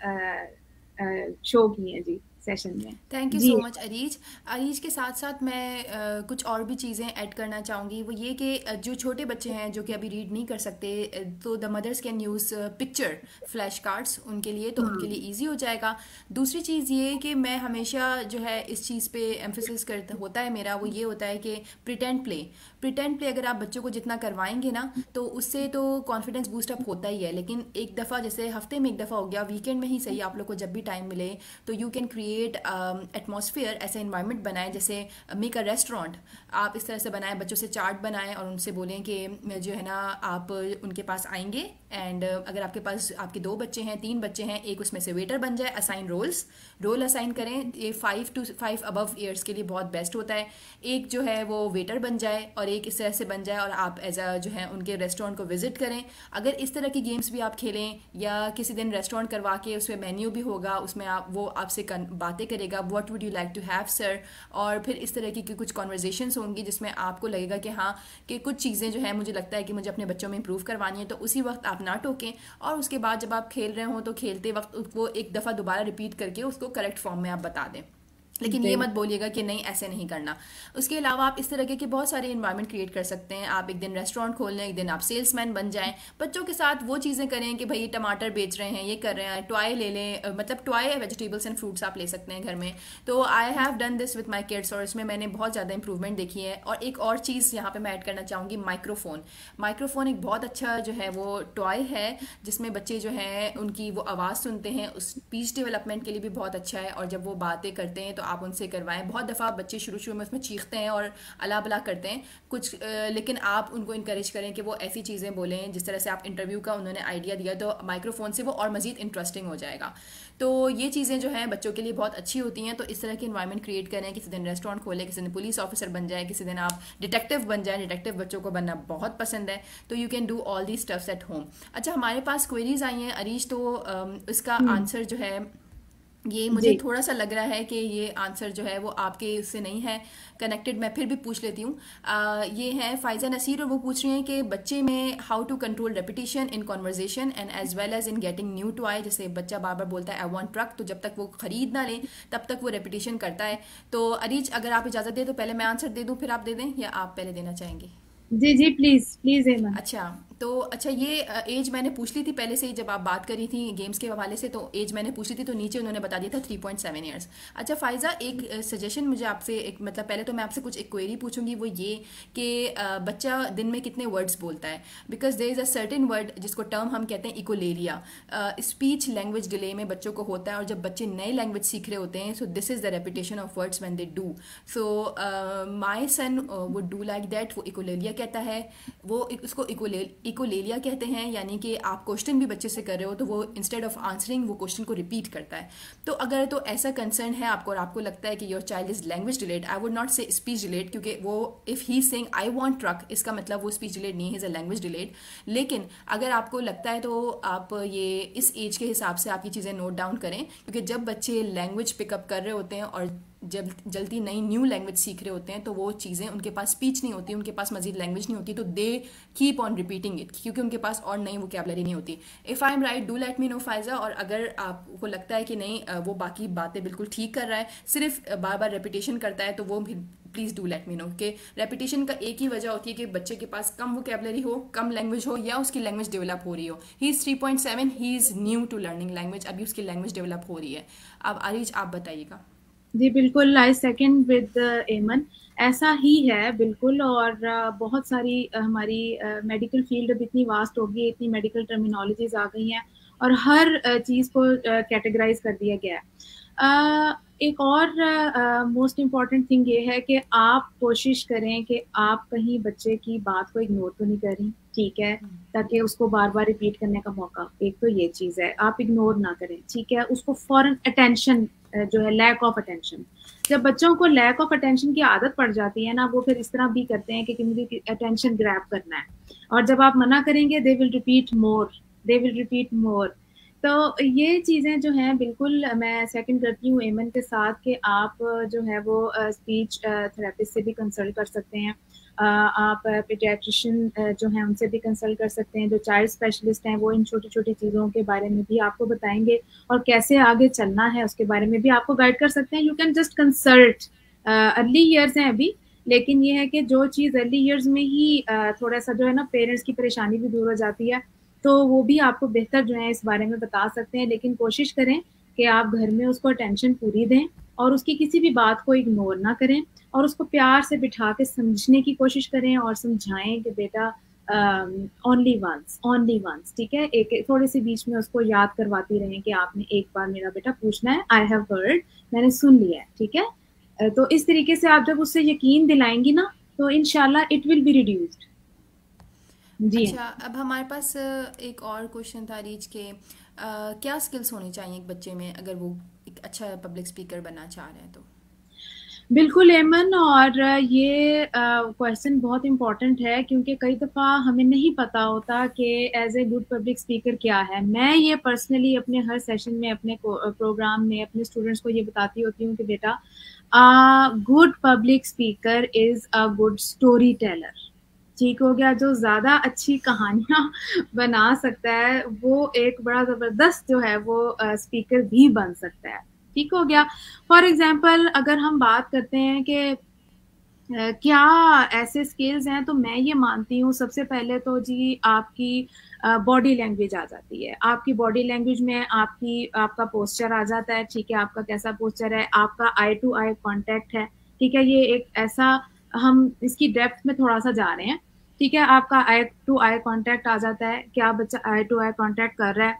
शो की हैं जी सेशन में। थैंक यू जी सो मच अरीज। अरीज के साथ साथ मैं अ, कुछ और भी चीज़ें ऐड करना चाहूँगी। वो ये कि अ, जो छोटे बच्चे हैं जो कि अभी रीड नहीं कर सकते, अ, तो the mothers can use picture flash cards उनके लिए, तो उनके लिए ईजी हो जाएगा। दूसरी चीज़ ये कि मैं हमेशा जो है इस चीज़ पे एम्फोसिस करता होता है मेरा, वो ये होता है कि प्रिटेंड प्ले प्रिटेंड प्ले अगर आप बच्चों को जितना करवाएंगे ना, तो उससे तो कॉन्फिडेंस बूस्ट अप होता ही है। लेकिन एक दफ़ा, जैसे हफ्ते में एक दफ़ा हो गया, वीकेंड में ही सही, आप लोग को जब भी टाइम मिले, तो यू कैन क्रिएट एटमॉस्फेयर, ऐसा इन्वायरमेंट बनाएं जैसे मेक अ रेस्टोरेंट। आप इस तरह से बनाएं, बच्चों से चार्ट बनाएं और उनसे बोलें कि जो है ना आप उनके पास आएंगे, एंड अगर आपके पास आपके दो बच्चे हैं, तीन बच्चे हैं, एक उसमें से वेटर बन जाए। असाइन रोल्स, रोल असाइन करें। ये five to five above years के लिए बहुत बेस्ट होता है। एक जो है वो वेटर बन जाए और एक इस तरह से बन जाए, और आप एज अ जो है उनके रेस्टोरेंट को विजिट करें। अगर इस तरह की गेम्स भी आप खेलें, या किसी दिन रेस्टोरेंट करवा के उसमें मेन्यू भी होगा, उसमें आप वो आपसे बातें करेगा, what would you like to have sir, और फिर इस तरह की, की कुछ कॉन्वर्जेशंस होंगी जिसमें आपको लगेगा कि हाँ कि कुछ चीज़ें जो है मुझे लगता है कि मुझे अपने बच्चों में इंप्रूव करवानी है, तो उसी वक्त आप ना टोकें। और उसके बाद जब आप खेल रहे हो तो खेलते वक्त वो एक दफ़ा दोबारा रिपीट करके उसको करेक्ट फॉर्म में आप बता दें। लेकिन ये मत बोलिएगा कि नहीं ऐसे नहीं करना। उसके अलावा आप इस तरह के बहुत सारे इन्वायरमेंट क्रिएट कर सकते हैं। आप एक दिन रेस्टोरेंट खोल लें, एक दिन आप सेल्समैन बन जाएं। बच्चों के साथ वो चीज़ें करें कि भाई टमाटर बेच रहे हैं, ये कर रहे हैं, टॉय ले लें, मतलब टॉय वेजिटेबल्स एंड फ्रूट्स आप ले सकते हैं घर में। तो I have done this with my kids, और इसमें मैंने बहुत ज़्यादा इंप्रूवमेंट देखी है। और एक और चीज़ यहाँ पर मैं ऐड करना चाहूँगी, माइक्रोफोन। माइक्रोफोन एक बहुत अच्छा जो है वो टॉय है जिसमें बच्चे जो हैं उनकी वो आवाज़ सुनते हैं, उस स्पीच डेवलपमेंट के लिए भी बहुत अच्छा है। और जब वो बातें करते हैं तो आप उनसे करवाएं। बहुत दफ़ा बच्चे शुरू शुरू में उसमें चीखते हैं और अला बला करते हैं कुछ, लेकिन आप उनको इनकरेज करें कि वो ऐसी चीज़ें बोलें जिस तरह से आप इंटरव्यू का उन्होंने आइडिया दिया, तो माइक्रोफोन से वो और मज़ीद इंटरेस्टिंग हो जाएगा। तो ये चीज़ें जो हैं बच्चों के लिए बहुत अच्छी होती हैं। तो इस तरह की इन्वायरमेंट क्रिएट करें। किसी दिन रेस्टोरेंट खोलें, किसी दिन पुलिस ऑफिसर बन जाए, किसी दिन आप डिटेक्टिव बन जाए। डिटेक्टिव बच्चों को बनना बहुत पसंद है, तो you can do all the stuffs at home. अच्छा, हमारे पास क्वेरीज आई हैं अरीश, तो इसका आंसर जो है ये मुझे थोड़ा सा लग रहा है कि ये आंसर जो है वो आपके उससे नहीं है कनेक्टेड, मैं फिर भी पूछ लेती हूँ। ये है फाइजा नसीर, और वो पूछ रही हैं कि बच्चे में how to control repetition in conversation and as well as in getting new toy. जैसे बच्चा बार बार बोलता है आई वांट ट्रक, तो जब तक वो खरीद ना लें तब तक वो रेपिटेशन करता है। तो अरीज, अगर आप इजाज़त दें तो पहले मैं आंसर दे दूँ फिर आप दे दें, या आप पहले देना चाहेंगे? जी जी प्लीज प्लीज एमन। अच्छा, तो अच्छा ये एज मैंने पूछ ली थी पहले से ही, जब आप बात करी थी गेम्स के हवाले से, तो एज मैंने पूछ ली थी, तो नीचे उन्होंने बता दिया था थ्री पॉइंट सेवन ईयर्स। अच्छा फाइजा, एक सजेशन मुझे आपसे, एक मतलब पहले तो मैं आपसे कुछ एक क्वेरी पूछूंगी, वो ये कि बच्चा दिन में कितने वर्ड्स बोलता है। Because there is a certain word जिसको टर्म हम कहते हैं इकोलेलिया। स्पीच लैंग्वेज डिले में बच्चों को होता है, और जब बच्चे नए लैंग्वेज सीख रहे होते हैं, so this is the repetition of words when they do. So my son would do like that. वो इकोलेलिया कहता है, वो उसको इकोले इकोलेलिया कहते हैं, यानी कि आप क्वेश्चन भी बच्चे से कर रहे हो तो वो इंस्टेड ऑफ आंसरिंग वो क्वेश्चन को रिपीट करता है। तो अगर तो ऐसा कंसर्न है आपको और आपको लगता है कि your child is language delayed, I would not say speech delayed, क्योंकि वो if he saying I want truck, इसका मतलब वो स्पीच डिलेड नहीं है, इज अ लैंग्वेज डिलेड। लेकिन अगर आपको लगता है तो आप ये इस एज के हिसाब से आप ये चीज़ें नोट डाउन करें, क्योंकि जब बच्चे लैंग्वेज पिकअप कर रहे होते हैं और जब जल्दी नई न्यू लैंग्वेज सीख रहे होते हैं, तो वो चीज़ें उनके पास स्पीच नहीं होती, उनके पास मजीद लैंग्वेज नहीं होती, तो they keep on repeating it, क्योंकि उनके पास और नई वोकैबुलरी नहीं होती। If I am right do let me know Faiza. और अगर आपको लगता है कि नहीं वो बाकी बातें बिल्कुल ठीक कर रहा है, सिर्फ बार बार रेपिटेशन करता है, तो वो भी please do let me know. कि रेपिटेशन का एक ही वजह होती है कि बच्चे के पास कम वोकैबुलरी हो, कम लैंग्वेज हो, या उसकी लैंग्वेज डेवलप हो रही हो। He is three point seven, he is new to learning language, अभी उसकी लैंग्वेज डेवलप हो रही है। अब आरिज आप बताइएगा। जी बिल्कुल, आई सेकंड विद एमन, ऐसा ही है बिल्कुल। और uh, बहुत सारी uh, हमारी मेडिकल uh, फील्ड अब इतनी वास्ट हो गई, इतनी मेडिकल टर्मिनोलॉजीज आ गई हैं, और हर चीज़ को कैटेगराइज कर दिया गया है। एक और मोस्ट इम्पॉर्टेंट थिंग ये है कि आप कोशिश करें कि आप कहीं बच्चे की बात को इग्नोर तो नहीं करें, ठीक है, ताकि उसको बार बार रिपीट करने का मौका, एक तो ये चीज़ है, आप इग्नोर ना करें, ठीक है, उसको फॉरन अटेंशन जो है, लैक ऑफ अटेंशन, जब बच्चों को लैक ऑफ अटेंशन की आदत पड़ जाती है ना, वो फिर इस तरह भी करते हैं कि, कि मुझे अटेंशन ग्रैब करना है, और जब आप मना करेंगे they will repeat more, they will repeat more. तो ये चीज़ें जो हैं बिल्कुल मैं सेकंड करती हूँ एमन के साथ कि आप जो है वो स्पीच थेरेपिस्ट से भी कंसल्ट कर सकते हैं, आप पीडियाट्रिशियन जो हैं उनसे भी कंसल्ट कर सकते हैं, जो चाइल्ड स्पेशलिस्ट हैं वो इन छोटी छोटी चीज़ों के बारे में भी आपको बताएंगे और कैसे आगे चलना है उसके बारे में भी आपको गाइड कर सकते हैं। You can just consult, early years हैं अभी, लेकिन ये है कि जो चीज़ अर्ली ईयर्स में ही थोड़ा सा जो है ना पेरेंट्स की परेशानी भी दूर हो जाती है, तो वो भी आपको बेहतर जो है इस बारे में बता सकते हैं, लेकिन कोशिश करें कि आप घर में उसको अटेंशन पूरी दें और उसकी किसी भी बात को इग्नोर ना करें और उसको प्यार से बिठा के समझने की कोशिश करें और समझाएं कि बेटा ओनली वंस, ओनली वंस, ठीक है, एक थोड़े से बीच में उसको याद करवाती रहें कि आपने एक बार मेरा बेटा पूछना है, आई हैव हर्ड, मैंने सुन लिया है, ठीक है। तो इस तरीके से आप जब उससे यकीन दिलाएंगी ना तो इंशाल्लाह इट विल बी रिड्यूस्ड। जी अच्छा, अब हमारे पास एक और क्वेश्चन था रीच के, आ, क्या स्किल्स होनी चाहिए एक बच्चे में अगर वो एक अच्छा पब्लिक स्पीकर बनना चाह रहे हैं तो? बिल्कुल एमन, और ये क्वेश्चन uh, बहुत इम्पॉर्टेंट है क्योंकि कई दफ़ा हमें नहीं पता होता कि as a good public speaker क्या है। मैं ये पर्सनली अपने हर सेशन में, अपने प्रोग्राम में अपने स्टूडेंट्स को ये बताती होती हूँ कि बेटा, good public speaker is a good story teller, ठीक हो गया, जो ज़्यादा अच्छी कहानियाँ बना सकता है वो एक बड़ा ज़बरदस्त जो है वो स्पीकर भी बन सकता है, ठीक हो गया। फॉर एग्जाम्पल अगर हम बात करते हैं कि क्या ऐसे स्किल्स हैं, तो मैं ये मानती हूँ सबसे पहले तो जी आपकी बॉडी लैंग्वेज आ जाती है। आपकी बॉडी लैंग्वेज में आपकी आपका पोस्चर आ जाता है, ठीक है, आपका कैसा पोस्चर है, आपका आई टू आई कांटेक्ट है, ठीक है, ये एक ऐसा, हम इसकी डेप्थ में थोड़ा सा जा रहे हैं, ठीक है, आपका आई टू आई कांटेक्ट आ जाता है, क्या बच्चा आई टू आई कांटेक्ट कर रहा है,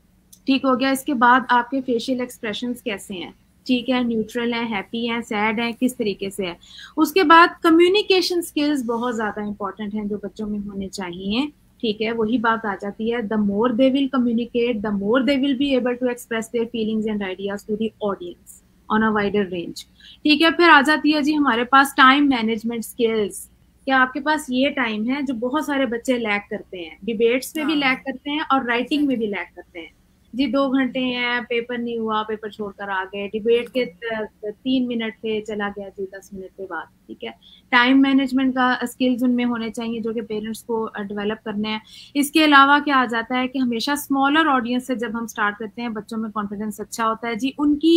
ठीक हो गया। इसके बाद आपके फेशियल एक्सप्रेशंस कैसे हैं, ठीक है, न्यूट्रल हैं, हैप्पी हैं, सैड हैं, किस तरीके से है। उसके बाद कम्युनिकेशन स्किल्स बहुत ज़्यादा इंपॉर्टेंट हैं जो बच्चों में होने चाहिए, ठीक है, वही बात आ जाती है, the more they will communicate the more they will be able to express their feelings and ideas to the audience on a wider range, ठीक है। फिर आ जाती है जी हमारे पास टाइम मैनेजमेंट स्किल्स। क्या आपके पास ये टाइम है जो बहुत सारे बच्चे लैक करते हैं, डिबेट्स में भी लैक करते हैं और राइटिंग में भी लैक करते हैं जी। दो घंटे हैं, पेपर नहीं हुआ, पेपर छोड़कर आ गए, डिबेट के तीन मिनट थे, चला गया जी दस मिनट के बाद, ठीक है। टाइम मैनेजमेंट का स्किल्स उनमें होने चाहिए जो कि पेरेंट्स को डेवलप करने हैं। इसके अलावा क्या आ जाता है कि हमेशा स्मॉलर ऑडियंस से जब हम स्टार्ट करते हैं बच्चों में कॉन्फिडेंस अच्छा होता है जी। उनकी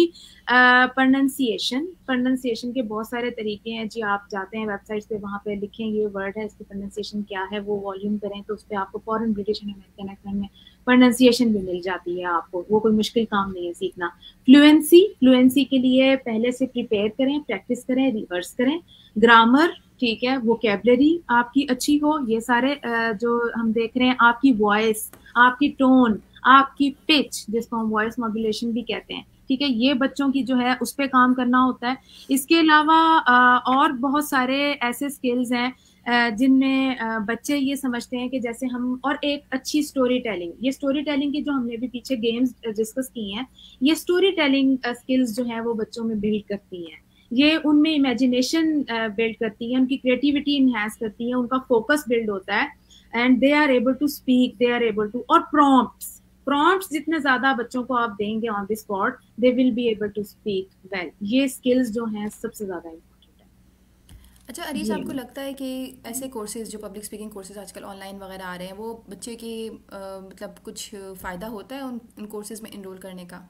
प्रोनाउंसिएशन प्रोनाउंसिएशन के बहुत सारे तरीके हैं जी। आप जाते हैं वेबसाइट पे, वहाँ पे लिखें ये वर्ड है, इसकी प्रोनाउंसिएशन क्या है, वो वॉल्यूम करें तो उस पर आपको foreign British and American accent में प्रोनाउंसिएशन भी मिल जाती है आपको, वो कोई मुश्किल काम नहीं है सीखना। फ्लुएंसी फ्लुएंसी के लिए पहले से प्रिपेयर करें, प्रैक्टिस करें, रिवर्स करें। ग्रामर, ठीक है, वोकैबुलरी आपकी अच्छी हो, ये सारे जो हम देख रहे हैं, आपकी वॉइस, आपकी टोन, आपकी पिच, जिसको हम वॉइस मॉड्यूलेशन भी कहते हैं, ठीक है, ये बच्चों की जो है उस पर काम करना होता है। इसके अलावा और बहुत सारे ऐसे स्किल्स हैं जिनमें बच्चे ये समझते हैं कि जैसे हम, और एक अच्छी स्टोरी टेलिंग, ये स्टोरी टेलिंग की जो हमने भी पीछे गेम्स डिस्कस की हैं, ये स्टोरी टेलिंग स्किल्स जो है वो बच्चों में बिल्ड करती हैं, ये उनमें इमेजिनेशन बिल्ड करती है, उनकी क्रिएटिविटी इन्हांस करती है, उनका फोकस बिल्ड होता है, and they are able to speak, they are able to, और प्रॉम्प्ट्स प्रॉम्प्ट्स जितने ज्यादा बच्चों को आप देंगे on the spot, they will be able to speak well. ये स्किल्स जो हैं सबसे ज्यादा इम्पोर्टेंट है। अच्छा अरीश, आपको लगता है कि ऐसे कोर्सेज जो पब्लिक स्पीकिंग कोर्सेज आजकल ऑनलाइन वगैरह आ रहे हैं, वो बच्चे की मतलब कुछ फ़ायदा होता है उन उन कोर्सेज में इनरोल करने का?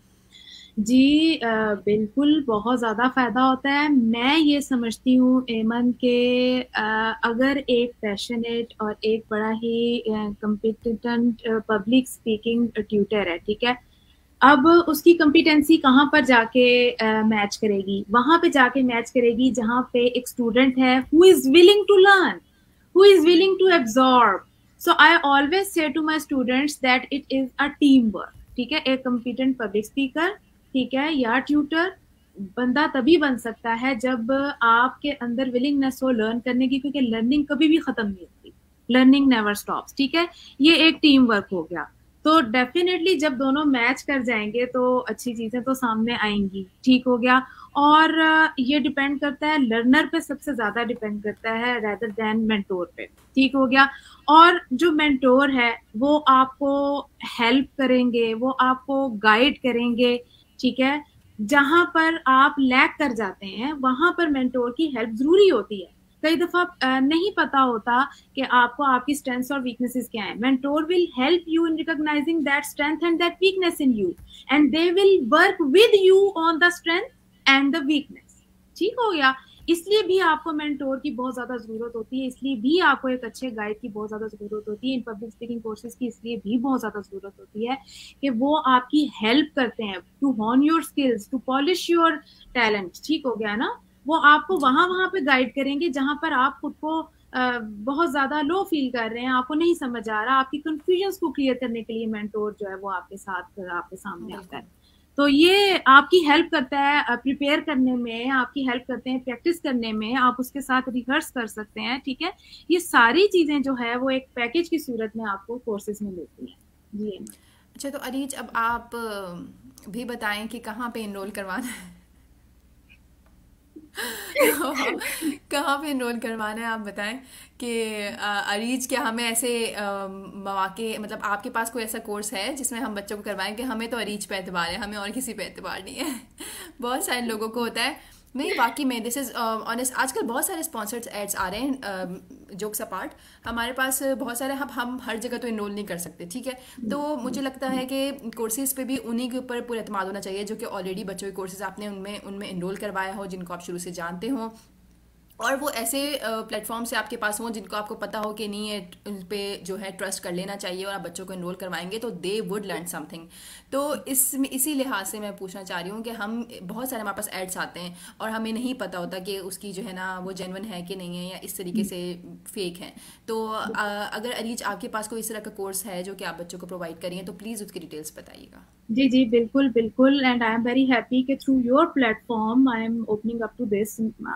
जी बिल्कुल, बहुत ज़्यादा फ़ायदा होता है। मैं ये समझती हूँ एमन के अगर एक पैशनेट और एक बड़ा ही कम्पिटेंट पब्लिक स्पीकिंग ट्यूटर है, ठीक है, अब उसकी कम्पिटेंसी कहाँ पर जाके मैच करेगी? वहाँ पे जाके मैच करेगी जहाँ पे एक स्टूडेंट है who is willing to learn, who is willing to absorb. So I always say to my students that it is a team work, ठीक है। एक कॉम्पिटेंट पब्लिक स्पीकर, ठीक है, या ट्यूटर बंदा तभी बन सकता है जब आपके अंदर विलिंगनेस हो लर्न करने की, क्योंकि लर्निंग कभी भी खत्म नहीं होती, लर्निंग नेवर स्टॉप्स, ठीक है। ये एक टीम वर्क हो गया। तो डेफिनेटली जब दोनों मैच कर जाएंगे तो अच्छी चीजें तो सामने आएंगी, ठीक हो गया। और ये डिपेंड करता है लर्नर पे, सबसे ज्यादा डिपेंड करता है रेदर देन मेंटोर पे, ठीक हो गया। और जो मेंटोर है वो आपको हेल्प करेंगे, वो आपको गाइड करेंगे, ठीक है। जहां पर आप लैक कर जाते हैं वहां पर मेंटोर की हेल्प जरूरी होती है। कई दफा नहीं पता होता कि आपको आपकी स्ट्रेंथ्स और वीकनेसेस क्या है। Mentor will help you in recognizing that strength and that weakness in you, and they will work with you on the strength and the weakness, ठीक हो गया। इसलिए भी आपको मेंटोर की बहुत ज्यादा जरूरत होती है, इसलिए भी आपको एक अच्छे गाइड की बहुत ज्यादा जरूरत होती है। इन पब्लिक स्पीकिंग कोर्सेज की इसलिए भी बहुत ज्यादा जरूरत होती है कि वो आपकी हेल्प करते हैं to hone your skills, to polish your talent, ठीक हो गया ना। वो आपको वहां वहां पे गाइड करेंगे जहां पर आप खुद को uh, बहुत ज्यादा लो फील कर रहे हैं, आपको नहीं समझ आ रहा, आपकी कंफ्यूजन को क्लियर करने के लिए मेंटोर जो है वो आपके साथ आपके सामने आता है। तो ये आपकी हेल्प करता है प्रिपेयर करने में, आपकी हेल्प करते हैं प्रैक्टिस करने में, आप उसके साथ रिहर्स कर सकते हैं, ठीक है। ये सारी चीजें जो है वो एक पैकेज की सूरत में आपको कोर्सेज में मिलती हैं जी। अच्छा, तो अरीज अब आप भी बताएं कि कहाँ पे इनरोल करवाना है। कहाँ पे इनरोल करवाना है आप बताएं कि अरीज, क्या हमें ऐसे मौके, मतलब आपके पास कोई ऐसा कोर्स है जिसमें हम बच्चों को करवाएं कि हमें तो अरीज पे एतबार है, हमें और किसी पे एतबार नहीं है। बहुत सारे लोगों को होता है। नहीं, वाकई में दिस इज़ ऑनेस्ट, आजकल बहुत सारे स्पॉन्सर्ड एड्स आ रहे हैं। जोक्स अपार्ट, हमारे पास बहुत सारे, हम हम हर जगह तो इनरोल नहीं कर सकते, ठीक है। तो मुझे लगता है कि कोर्सेज पे भी उन्हीं के ऊपर पूरा एतमाद होना चाहिए जो कि ऑलरेडी बच्चों के कोर्सेज आपने उनमें उनमें इनरोल करवाया हो, जिनको आप शुरू से जानते हो, और वो ऐसे प्लेटफॉर्म से आपके पास हों जिनको आपको पता हो कि नहीं है, उन पे जो है ट्रस्ट कर लेना चाहिए, और आप बच्चों को इनरोल करवाएंगे तो दे वुड लर्न समथिंग। तो इस इसी लिहाज से मैं पूछना चाह रही हूँ कि हम बहुत सारे हमारे पास एड्स आते हैं और हमें नहीं पता होता कि उसकी जो है ना वो जेन्युइन है कि नहीं है, या इस तरीके से फेक है। तो आ, अगर अरीज आपके पास कोई इस तरह का कोर्स है जो कि आप बच्चों को प्रोवाइड करिए तो प्लीज़ उसकी डिटेल्स बताइएगा। जी जी बिल्कुल बिल्कुल, and I am very happy कि through your platform I am opening up to this,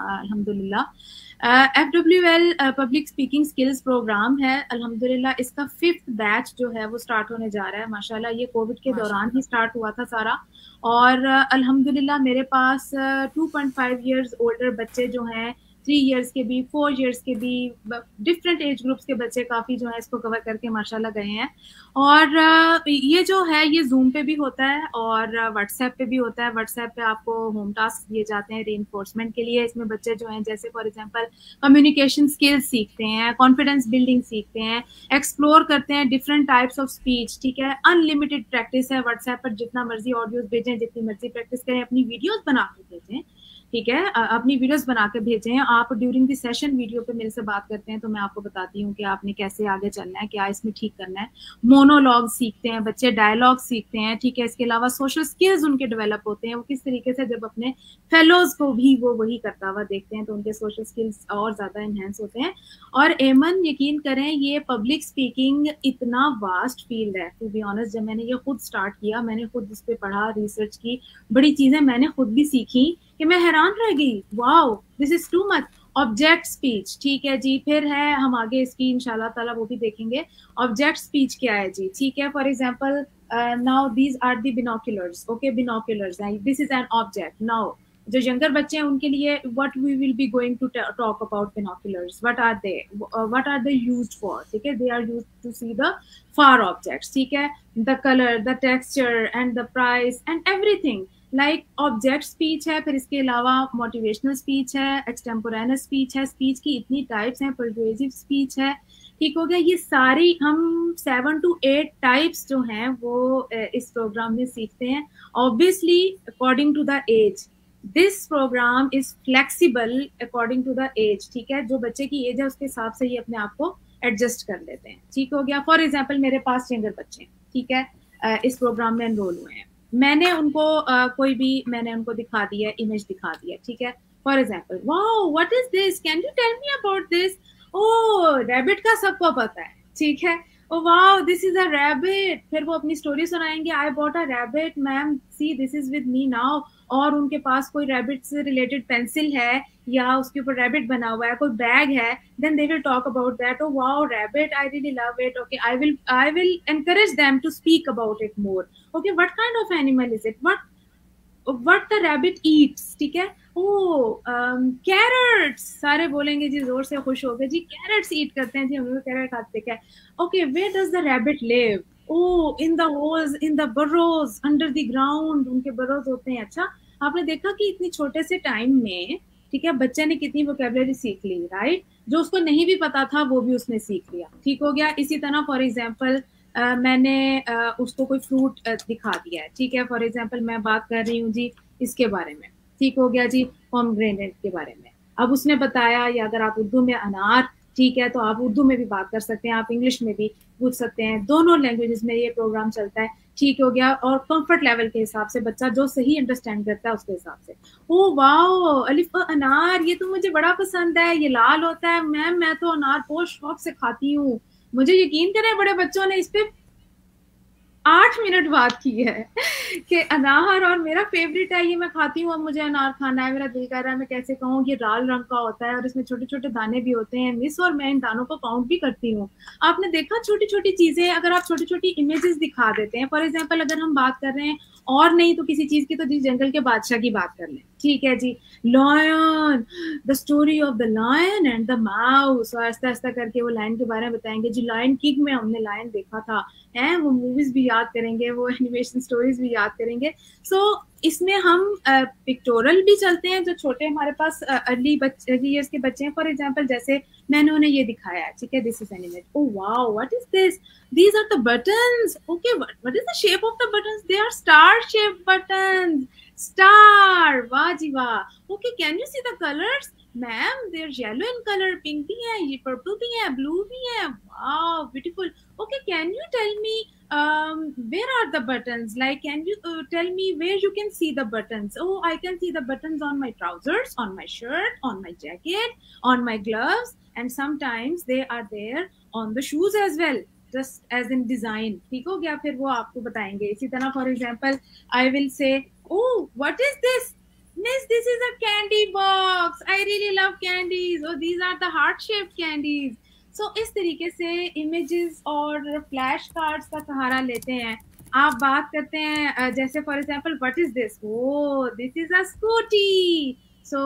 अल्हम्दुलिल्लाह। F W L public speaking skills programme है अल्हम्दुलिल्लाह, इसका फिफ्थ बैच जो है वो स्टार्ट होने जा रहा है माशाल्लाह। ये कोविड के दौरान ही स्टार्ट हुआ था सारा, और uh, अल्हम्दुलिल्लाह मेरे पास two point five years older बच्चे जो हैं, थ्री इयर्स के भी, फोर इयर्स के भी, डिफरेंट एज ग्रुप्स के बच्चे काफ़ी जो है इसको कवर करके माशाल्लाह गए हैं। और ये जो है ये जूम पे भी होता है और व्हाट्सएप पे भी होता है। व्हाट्सएप पे आपको होम टास्क दिए जाते हैं रीइंफोर्समेंट के लिए। इसमें बच्चे जो हैं जैसे फॉर एग्जांपल कम्युनिकेशन स्किल्स सीखते हैं, कॉन्फिडेंस बिल्डिंग सीखते हैं, एक्सप्लोर करते हैं डिफरेंट टाइप्स ऑफ स्पीच, ठीक है। अनलिमिटेड प्रैक्टिस है व्हाट्सएप पर, जितना मर्जी ऑडियोज भेजें, जितनी मर्जी प्रैक्टिस करें, अपनी वीडियोज बना के भेजें, ठीक है, अपनी वीडियोस बना के भेजें। आप ड्यूरिंग द सेशन वीडियो पे मेरे से बात करते हैं तो मैं आपको बताती हूँ कि आपने कैसे आगे चलना है, क्या इसमें ठीक करना है। मोनोलॉग सीखते हैं बच्चे, डायलॉग सीखते हैं, ठीक है। इसके अलावा सोशल स्किल्स उनके डेवलप होते हैं, वो किस तरीके से जब अपने फेलोज को भी वो वही करता हुआ देखते हैं तो उनके सोशल स्किल्स और ज्यादा इनहेंस होते हैं। और एमन यकीन करें, ये पब्लिक स्पीकिंग इतना वास्ट फील्ड है, टू बी ऑनेस्ट। जब मैंने ये खुद स्टार्ट किया, मैंने खुद इस पे पढ़ा, रिसर्च की, बड़ी चीजें मैंने खुद भी सीखी कि मैं हैरान रह गई, wow this is too much. Object speech, ठीक है जी, फिर है हम आगे इसकी इंशाल्लाह ताला वो भी देखेंगे। ऑब्जेक्ट स्पीच क्या है जी, ठीक है। For example now these are the binoculars, okay, binoculars, this is an object. Now जो यंगर बच्चे हैं उनके लिए what we will be going to talk about binoculars, what are they, what are they used for, ठीक है। They are used to see the far objects, ठीक है। The colour, the texture and the price and everything, like object speech है। फिर इसके अलावा मोटिवेशनल स्पीच है, एक्सटेम्पोरेनस स्पीच है, स्पीच की इतनी टाइप्स हैं, परसुएसिव स्पीच है, ठीक हो गया। ये सारी हम सेवन टू एट टाइप्स जो हैं वो इस प्रोग्राम में सीखते हैं, obviously according to the age. This programme is flexible according to the age, ठीक है। जो बच्चे की एज है उसके हिसाब से ये अपने आप को एडजस्ट कर लेते हैं, ठीक हो गया। फॉर एग्जाम्पल मेरे पास यंगर बच्चे हैं, ठीक है, इस प्रोग्राम में एनरोल हुए हैं, मैंने उनको uh, कोई भी मैंने उनको दिखा दिया, इमेज दिखा दिया, ठीक है। For example, wow what is this, can you tell me about this, oh rabbit का सबको पता है, ठीक है। Oh wow, this is a rabbit, फिर वो अपनी स्टोरी सुनाएंगे, I bought a rabbit ma'am, see this is with me now. और उनके पास कोई रैबिट से रिलेटेड पेंसिल है या उसके ऊपर रैबिट बना हुआ है, कोई बैग है, then they will talk about that. Oh wow rabbit, I really love it. Okay, I will I will encourage them to speak about it more. Okay, what kind of animal is it, what what the rabbit eats, ठीक है। ओ कैरेट्स, सारे बोलेंगे जी जोर से, खुश हो गए जी, कैरेट्स ईट करते हैं जी, हम लोग कैरेट खाते क्या। Okay, where does the rabbit live, oh in the holes, in the burrows, under the ground, उनके बरोज होते हैं। अच्छा, आपने देखा कि इतनी छोटे से टाइम में, ठीक है, बच्चे ने कितनी वोकेबलरी सीख ली, राइट। जो उसको नहीं भी पता था वो भी उसने सीख लिया, ठीक हो गया। इसी तरह फॉर एग्जाम्पल Uh, मैंने uh, उसको कोई फ्रूट uh, दिखा दिया है, ठीक है। फॉर एग्जांपल मैं बात कर रही हूँ जी इसके बारे में, ठीक हो गया जी, पोमग्रेनेट के बारे में। अब उसने बताया, या अगर आप उर्दू में अनार, ठीक है, तो आप उर्दू में भी बात कर सकते हैं, आप इंग्लिश में भी पूछ सकते हैं, दोनों लैंग्वेजेस में ये प्रोग्राम चलता है, ठीक हो गया। और कंफर्ट लेवल के हिसाब से बच्चा जो सही अंडरस्टैंड करता है उसके हिसाब से। ओ वाओ, अलिफ अनार, ये तो मुझे बड़ा पसंद है, ये लाल होता है मैम, मैं तो अनार बहुत शौक से खाती हूँ। मुझे यकीन करें बड़े बच्चों ने इस पे आठ मिनट बात की है कि अनार और मेरा फेवरेट है, ये मैं खाती हूँ, अब मुझे अनार खाना है, मेरा दिल कर रहा है, मैं कैसे कहूँ, ये लाल रंग का होता है और इसमें छोटे छोटे दाने भी होते हैं मिस, और मैं इन दानों को काउंट भी करती हूँ। आपने देखा छोटी छोटी चीजें, अगर आप छोटी छोटी इमेजेस दिखा देते हैं, फॉर एग्जाम्पल अगर हम बात कर रहे हैं और नहीं तो किसी चीज की, तो जिस जंगल के बादशाह की बात कर लें, ठीक है जी, lion, the story of the lion and the mouse, और आस्ता आस्ता करके वो लायन के बारे में बताएंगे जी, लायन किंग में हमने लायन देखा था, है वो मूवीज भी याद करेंगे, वो एनिमेशन स्टोरीज भी याद करेंगे। सो so, इसमें हम पिक्टोरल भी चलते हैं, जो छोटे हमारे पास अर्ली ईयर्स के बच्चे हैं, फॉर एग्जांपल जैसे मैंने उन्हें ये दिखाया है, ठीक है, this is animate, oh wow what is this, these are the buttons, okay, what, what is the shape of the buttons, they are star shaped buttons, star, वाह जी वाह। okay, can you see the colors ma'am, they are yellow in color, pink भी है, ये purple भी है, blue भी है, wow beautiful। okay, can you tell me um where are the buttons, like can you uh, tell me where you can see the buttons, oh I can see the buttons on my trousers, on my shirt, on my jacket, on my gloves, and sometimes they are there on the shoes as well, just as in design, ठीक हो गया। फिर वो आपको बताएंगे। इसी तरह for example I will say, oh what is this miss, this is a candy box, I really love candies, oh these are the heart shaped candies। So so, इस तरीके से इमेजेस और फ्लैश कार्ड्स का सहारा लेते हैं। आप बात करते हैं जैसे for example what is this, oh this is a scooty, so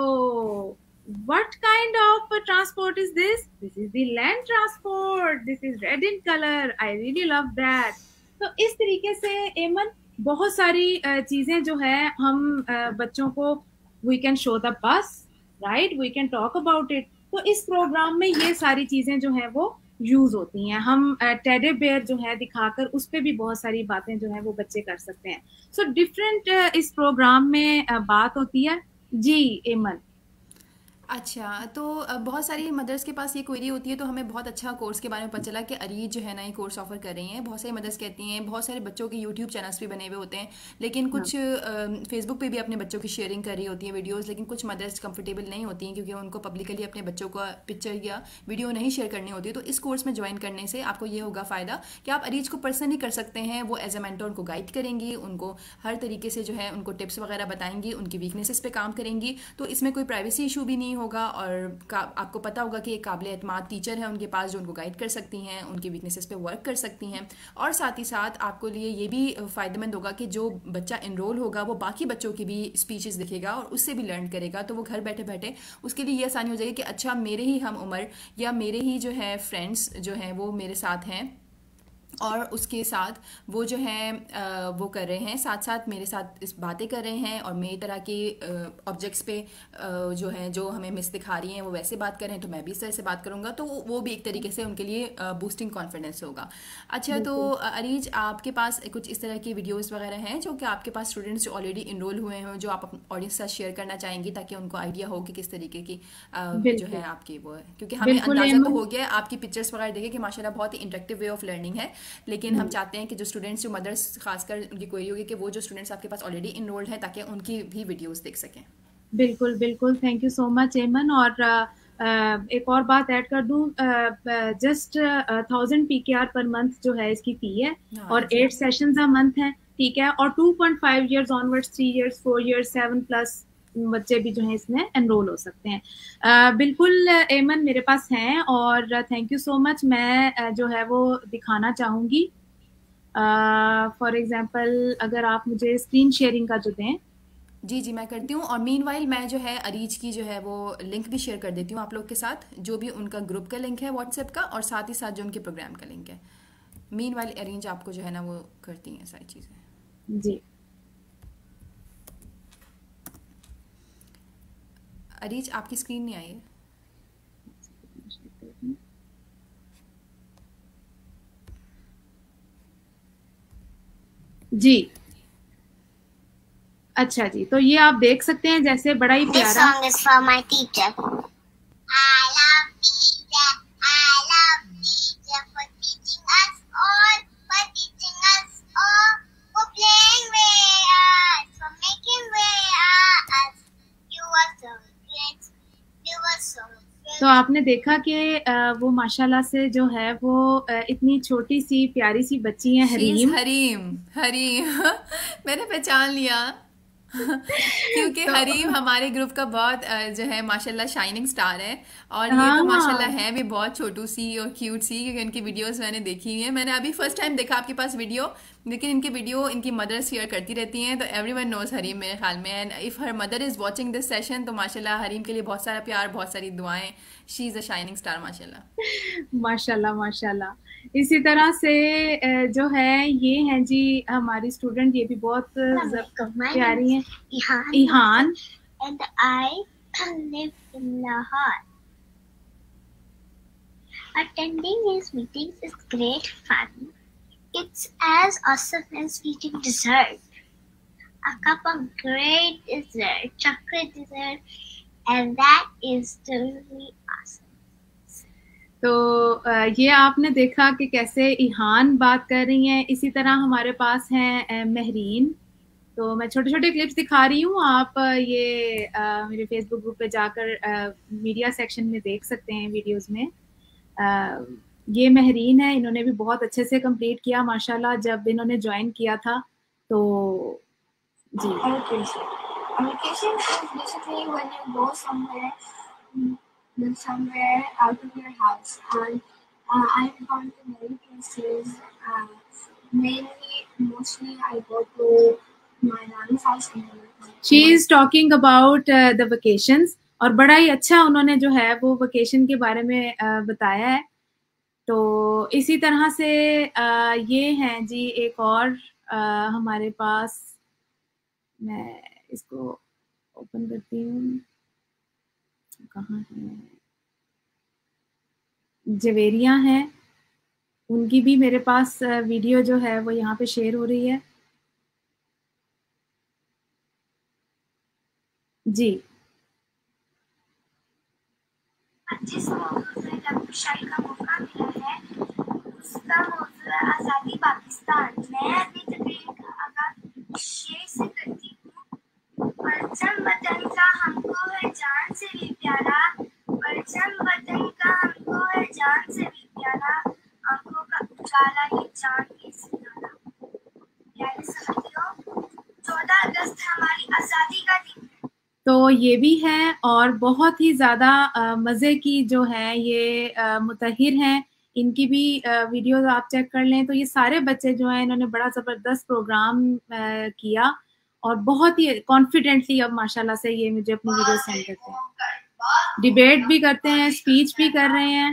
what kind of transport is this, this is the land transport, this is red in colour, I really love that. तो इस तरीके से एमन बहुत सारी चीजें जो है हम बच्चों को, we can show the bus, right, we can talk about it. तो इस प्रोग्राम में ये सारी चीजें जो है वो यूज होती हैं। हम टेडी बेयर जो है दिखाकर उस पर भी बहुत सारी बातें जो है वो बच्चे कर सकते हैं। सो so, डिफरेंट इस प्रोग्राम में बात होती है जी एमन। अच्छा, तो अ, बहुत सारी मदर्स के पास ये क्वेरी होती है, तो हमें बहुत अच्छा कोर्स के बारे में पता चला कि अरीज जो है ना ये कोर्स ऑफर कर रही हैं। बहुत सारी मदर्स कहती हैं, बहुत सारे बच्चों के यूट्यूब चैनल्स भी बने हुए होते हैं, लेकिन कुछ फेसबुक पे भी अपने बच्चों की शेयरिंग कर रही होती हैं वीडियोस, लेकिन कुछ मदर्स कंफर्टेबल नहीं होती हैं क्योंकि उनको पब्लिकली अपने बच्चों का पिक्चर या वीडियो नहीं शेयर करनी होती। तो इस कोर्स में ज्वाइन करने से आपको ये होगा फ़ायदा कि आप अरीज को पर्सनली कर सकते हैं, वो एज ए मेंटर उनको गाइड करेंगी, उनको हर तरीके से जो है उनको टिप्स वगैरह बताएंगी, उनकी वीकनेसेस पे काम करेंगी। तो इसमें कोई प्राइवेसी इशू भी नहीं होगा, और का, आपको पता होगा कि एक काबिल एतमाद टीचर है उनके पास जो उनको गाइड कर सकती हैं, उनकी वीकनेसेस पे वर्क कर सकती हैं। और साथ ही साथ आपको लिए ये भी फ़ायदेमंद होगा कि जो बच्चा इनरोल होगा वो बाकी बच्चों की भी स्पीचेस दिखेगा और उससे भी लर्न करेगा, तो वो घर बैठे बैठे उसके लिए ये आसानी हो जाएगी कि अच्छा मेरे ही हम उम्र या मेरे ही जो है फ्रेंड्स जो हैं वो मेरे साथ हैं, और उसके साथ वो जो है वो कर रहे हैं, साथ साथ मेरे साथ इस बातें कर रहे हैं, और मेरी तरह के ऑब्जेक्ट्स पे जो है जो हमें मिस दिखा रही हैं वो वैसे बात कर रहे हैं, तो मैं भी इस तरह से बात करूँगा, तो वो भी एक तरीके से उनके लिए बूस्टिंग कॉन्फिडेंस होगा। अच्छा, तो अरीज आपके पास कुछ इस तरह की वीडियोज़ वगैरह हैं जो कि आपके पास स्टूडेंट्स जो ऑलरेडी इनरोल हुए हैं, जो आप अपने ऑडियंस के साथ शेयर करना चाहेंगी ताकि उनको आइडिया हो कि किस तरीके की जो है आपकी वो है, क्योंकि हमें अंदाजा तो हो गया आपकी पिक्चर्स वगैरह देखे कि माशाल्लाह बहुत ही इंटरेक्टिव वे ऑफ लर्निंग है, लेकिन हम चाहते हैं कि जो स्टूडेंट्स जो मदर्स खासकर उनकी क्वेरी होगी कि वो जो स्टूडेंट्स आपके पास ऑलरेडी इनरोल्ड हैं ताकि उनकी भी वीडियोस देख सकें। बिल्कुल बिल्कुल, थैंक यू सो मच एमन। और एक और बात ऐड कर दूं, just thousand P K R per month जो है इसकी फी है, और एट सेशंस अ मंथ है, ठीक है। और two point five years onwards, three years, four years, seven plus बच्चे भी जो हैं इसमें एनरोल हो सकते हैं। uh, बिल्कुल एमन मेरे पास हैं, और थैंक यू सो मच। मैं uh, जो है वो दिखाना चाहूँगी, फॉर uh, एग्जांपल अगर आप मुझे स्क्रीन शेयरिंग का जो दें। जी जी मैं करती हूँ, और मीनवाइल मैं जो है अरीज की जो है वो लिंक भी शेयर कर देती हूँ आप लोग के साथ, जो भी उनका ग्रुप का लिंक है व्हाट्सएप का, और साथ ही साथ जो उनके प्रोग्राम का लिंक है। मीनवाइल अरेंज आपको जो है ना वो करती हैं सारी चीज़ें। जी अरीज आपकी स्क्रीन नहीं आई है। जी अच्छा जी, तो ये आप देख सकते हैं जैसे बड़ा ही प्यारा। This song is from my teacher. I love teacher, I love teacher for teaching us all, for teaching us all, for playing with us, for making with us. You are so great, you are so great. तो आपने देखा कि वो माशाल्लाह से जो है वो इतनी छोटी सी प्यारी सी बच्ची है, हरीम। हरीम हरीम मैंने पहचान लिया क्योंकि तो, हरीम हमारे ग्रुप का बहुत जो है माशाल्लाह शाइनिंग स्टार है, और हाँ, ये तो माशाल्लाह है भी बहुत छोटू सी और क्यूट सी, क्योंकि इनकी वीडियोस मैंने देखी हुई है। मैंने अभी फर्स्ट टाइम देखा आपके पास वीडियो, लेकिन इनकी वीडियो इनकी मदर शेयर करती रहती हैं, तो एवरीवन नोज हरीम मेरे ख्याल में। And if her mother is watching this session तो माशाल्लाह हरीम के लिए बहुत सारा प्यार, बहुत सारी दुआएं। She is a shining star माशाल्लाह माशाल्लाह माशाल्लाह। इसी तरह से जो है ये हैं जी हमारी स्टूडेंट, ये भी बहुत प्यारी हैं, इहान। And I live in Lahore. Attending his meetings is great fun. It's as awesome as eating dessert. A cup of great dessert, chocolate dessert, and that is totally awesome. तो ये आपने देखा कि कैसे इहान बात कर रही हैं। इसी तरह हमारे पास हैं महरीन। तो मैं छोटे छोटे क्लिप्स दिखा रही हूँ, आप ये आ, मेरे फेसबुक ग्रुप पे जाकर आ, मीडिया सेक्शन में देख सकते हैं वीडियोस में। आ, ये महरीन है, इन्होंने भी बहुत अच्छे से कंप्लीट किया माशाल्लाह जब इन्होंने ज्वाइन किया था। तो जी Allocation is basically when you go somewhere somewhere out of your house, and uh, I've gone to many places. Uh, mainly, mostly I go to my nanny's house. She is talking about uh, the vacations, और बड़ा ही अच्छा उन्होंने जो है वो वेकेशन के बारे में uh, बताया है। तो इसी तरह से uh, ये हैं जी एक और uh, हमारे पास, मैं इसको ओपन करती हूँ, कहाँ है, जवेरिया हैं, उनकी भी मेरे पास वीडियो जो है वो यहाँ पे शेयर हो रही है। जी जिस मौजूद में डॉक्टर शाही का मौका मिला है उसका मौजूद है आज़ादी पाकिस्तान। मैं अभी तकरीर का आगाज शेर से करती हूँ। परचम वतन का हमको है जान से भी प्यारा, परचम वतन का हमको है जान से भी प्यारा, आंखों का उजाला ये चांद की सितारा। प्यारे साथियों, चौदह अगस्त हमारी आज़ादी का दिन। तो ये भी है, और बहुत ही ज़्यादा मज़े की जो है ये मुतहिर हैं, इनकी भी वीडियोस आप चेक कर लें। तो ये सारे बच्चे जो हैं इन्होंने बड़ा ज़बरदस्त प्रोग्राम किया, और बहुत ही कॉन्फिडेंटली अब माशाल्लाह से ये मुझे अपनी वीडियो सेंड करते हैं, डिबेट भी करते हैं, स्पीच भी कर रहे हैं।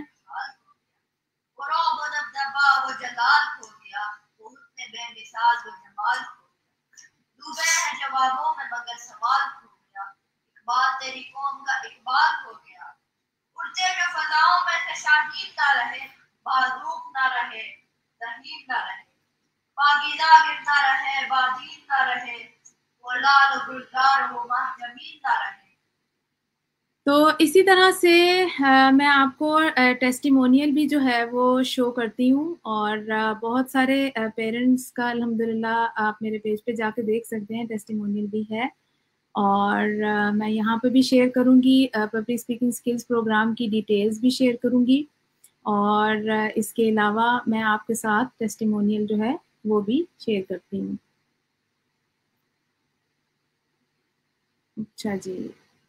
बात तेरी कौम का इकबाल हो गया, उड़ते जो फजाओं में से शाहीन ना रहे, बारूक ना रहे, रहीम ना रहे, पाकीज़ा गिरता रहे, बादीन ना रहे, वो लाल गुलजार हो महजमीन ना रहे। तो इसी तरह से आ, मैं आपको टेस्टिमोनियल भी जो है वो शो करती हूँ, और आ, बहुत सारे पेरेंट्स का अल्हम्दुलिल्लाह आप मेरे पेज पे जाके देख सकते हैं, टेस्टिमोनियल भी है। और uh, मैं यहाँ पे भी शेयर करूँगी पब्लिक स्पीकिंग स्किल्स प्रोग्राम की डिटेल्स भी शेयर करूँगी, और uh, इसके अलावा मैं आपके साथ टेस्टिमोनियल जो है वो भी शेयर करती हूँ। अच्छा जी,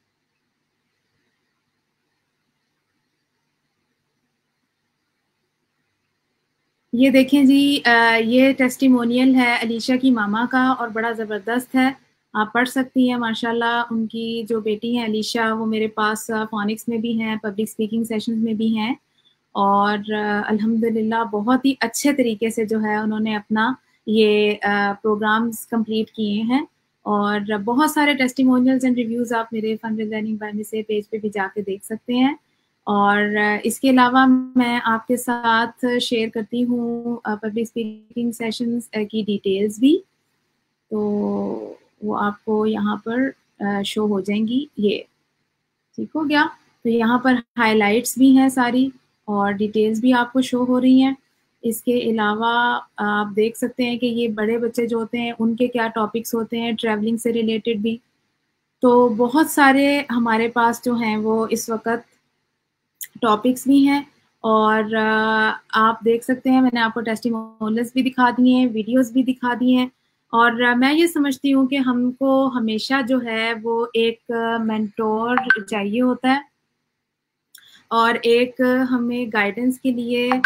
ये देखें जी, आ, ये टेस्टिमोनियल है अलीशा की मामा का और बड़ा ज़बरदस्त है, आप पढ़ सकती हैं। माशाल्लाह उनकी जो बेटी है अलीशा, वो मेरे पास फोनिक्स में भी हैं, पब्लिक स्पीकिंग सेशंस में भी हैं, और अल्हम्दुलिल्लाह बहुत ही अच्छे तरीके से जो है उन्होंने अपना ये प्रोग्राम्स कंप्लीट किए हैं। और बहुत सारे टेस्टिमोनियल्स एंड रिव्यूज़ आप मेरे fun with learning by Miss A page पे भी जाके देख सकते हैं। और इसके अलावा मैं आपके साथ शेयर करती हूँ पब्लिक स्पीकिंग सेशंस की डिटेल्स भी, तो वो आपको यहाँ पर शो हो जाएंगी। ये ठीक हो गया, तो यहाँ पर हाइलाइट्स भी हैं सारी और डिटेल्स भी आपको शो हो रही हैं। इसके अलावा आप देख सकते हैं कि ये बड़े बच्चे जो होते हैं उनके क्या टॉपिक्स होते हैं, ट्रैवलिंग से रिलेटेड भी। तो बहुत सारे हमारे पास जो हैं वो इस वक्त टॉपिक्स भी हैं, और आप देख सकते हैं मैंने आपको टेस्टिमोनियल्स भी दिखा दिए हैं, वीडियोस भी दिखा दिए हैं। और मैं ये समझती हूँ कि हमको हमेशा जो है वो एक मेंटोर चाहिए होता है, और एक हमें गाइडेंस के लिए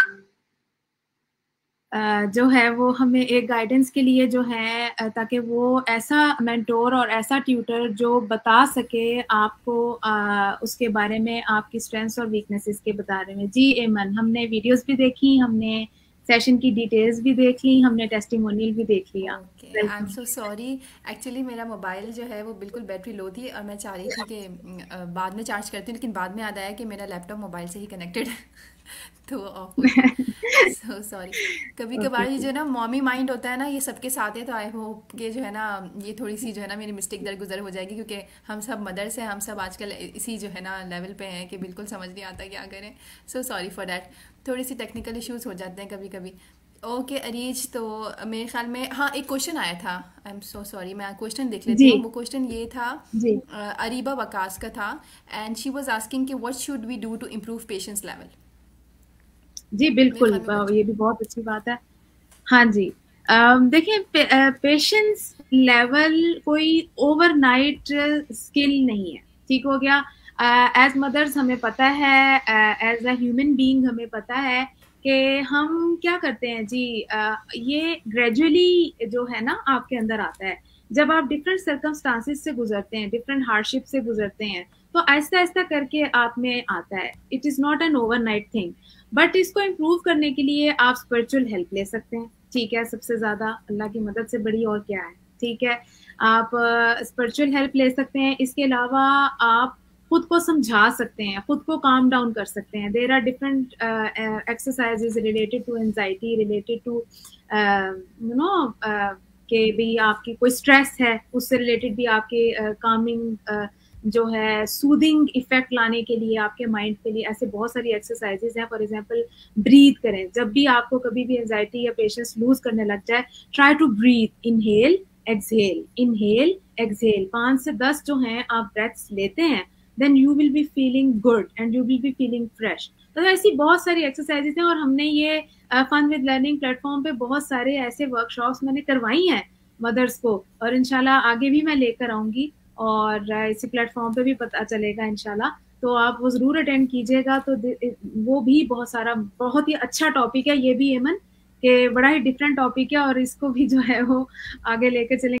जो है वो हमें एक गाइडेंस के लिए जो है, ताकि वो ऐसा मेंटोर और ऐसा ट्यूटर जो बता सके आपको आ, उसके बारे में, आपकी स्ट्रेंथ्स और वीकनेसेस के बारे में। जी एमन, हमने वीडियोस भी देखी, हमने सेशन की डिटेल्स भी देख ली, हमने टेस्टिमोनियल भी देख लिया। Okay, I am so sorry, actually मेरा मोबाइल जो है वो बिल्कुल बैटरी लो थी और मैं चाह रही थी कि अ, बाद में चार्ज करती हूँ, लेकिन बाद में याद आया कि मेरा लैपटॉप मोबाइल से ही कनेक्टेड है तो ऑफ हो गया। So sorry. कभी कभार ये जो है ना मॉमी माइंड होता है ना, ये सबके साथ है, तो आई होप कि जो है ना ये थोड़ी सी जो है ना मेरी मिस्टेक दरगुजर हो जाएगी, क्योंकि हम सब मदर्स हैं, हम सब आजकल इसी जो है ना लेवल पे हैं कि बिल्कुल समझ नहीं आता क्या करें। सो सॉरी फॉर दैट, थोड़ी सी टेक्निकल इश्यूज हो जाते हैं कभी कभी। ओके अरीज, तो मेरे ख्याल में हाँ एक क्वेश्चन आया था, आई एम सो सॉरी, मैं क्वेश्चन देख लेती जी हूँ। वो क्वेश्चन ये था, जी अ, अरीबा वकास का था, एंड शी वाज आस्किंग कि what should we do to improve patience level. जी मेरे बिल्कुल, ख्याल में अ, बच्चे। ये भी बहुत अच्छी बात है। हाँ जी, अम, देखिए पे, पेशेंस लेवल कोई ओवरनाइट स्किल नहीं है, ठीक हो गया। एज मदर्स हमें पता है, एज अ ह्यूमन बीइंग हमें पता है कि हम क्या करते हैं जी, अ, ये ग्रेजुअली जो है ना आपके अंदर आता है। जब आप डिफरेंट सर्कमस्टांसिस से गुजरते हैं, डिफरेंट हार्डशिप से गुजरते हैं, तो आहिस्ता आहिस्ता करके आप में आता है। It is not an overnight thing, but इसको इम्प्रूव करने के लिए आप स्पिरिचुअल हेल्प ले सकते हैं, ठीक है। सबसे ज्यादा अल्लाह की मदद से बड़ी और क्या है, ठीक है। आप स्पिरिचुअल हेल्प ले सकते हैं। इसके अलावा आप खुद को समझा सकते हैं, खुद को काम डाउन कर सकते हैं। There are different exercises related to anxiety, related to you know कि भी आपकी कोई स्ट्रेस है, उससे रिलेटेड भी आपके कामिंग uh, जो है सूदिंग इफेक्ट लाने के लिए आपके माइंड के लिए ऐसे बहुत सारी एक्सरसाइजेज हैं। फॉर एग्जांपल ब्रीथ करें, जब भी आपको कभी भी एंजाइटी या पेशेंस लूज करने लग जाए, try to breathe, inhale exhale, inhale exhale, पाँच से दस जो हैं आप ब्रेथ्स लेते हैं, then you will be feeling good and you will be feeling fresh. तो ऐसी बहुत सारी एक्सरसाइजेज हैं, और हमने ये फन विद लर्निंग प्लेटफॉर्म पे बहुत सारे ऐसे वर्कशॉप्स मैंने करवाई हैं मदर्स को, और इंशाल्लाह आगे भी मैं लेकर आऊंगी, और इसी प्लेटफॉर्म पे भी पता चलेगा इंशाल्लाह। तो आप वो ज़रूर अटेंड कीजिएगा। तो वो भी बहुत सारा बहुत ही अच्छा टॉपिक है ये भी एमन, कि बड़ा ही डिफरेंट टॉपिक है, और इसको भी जो है वो आगे लेकर चलेंगे।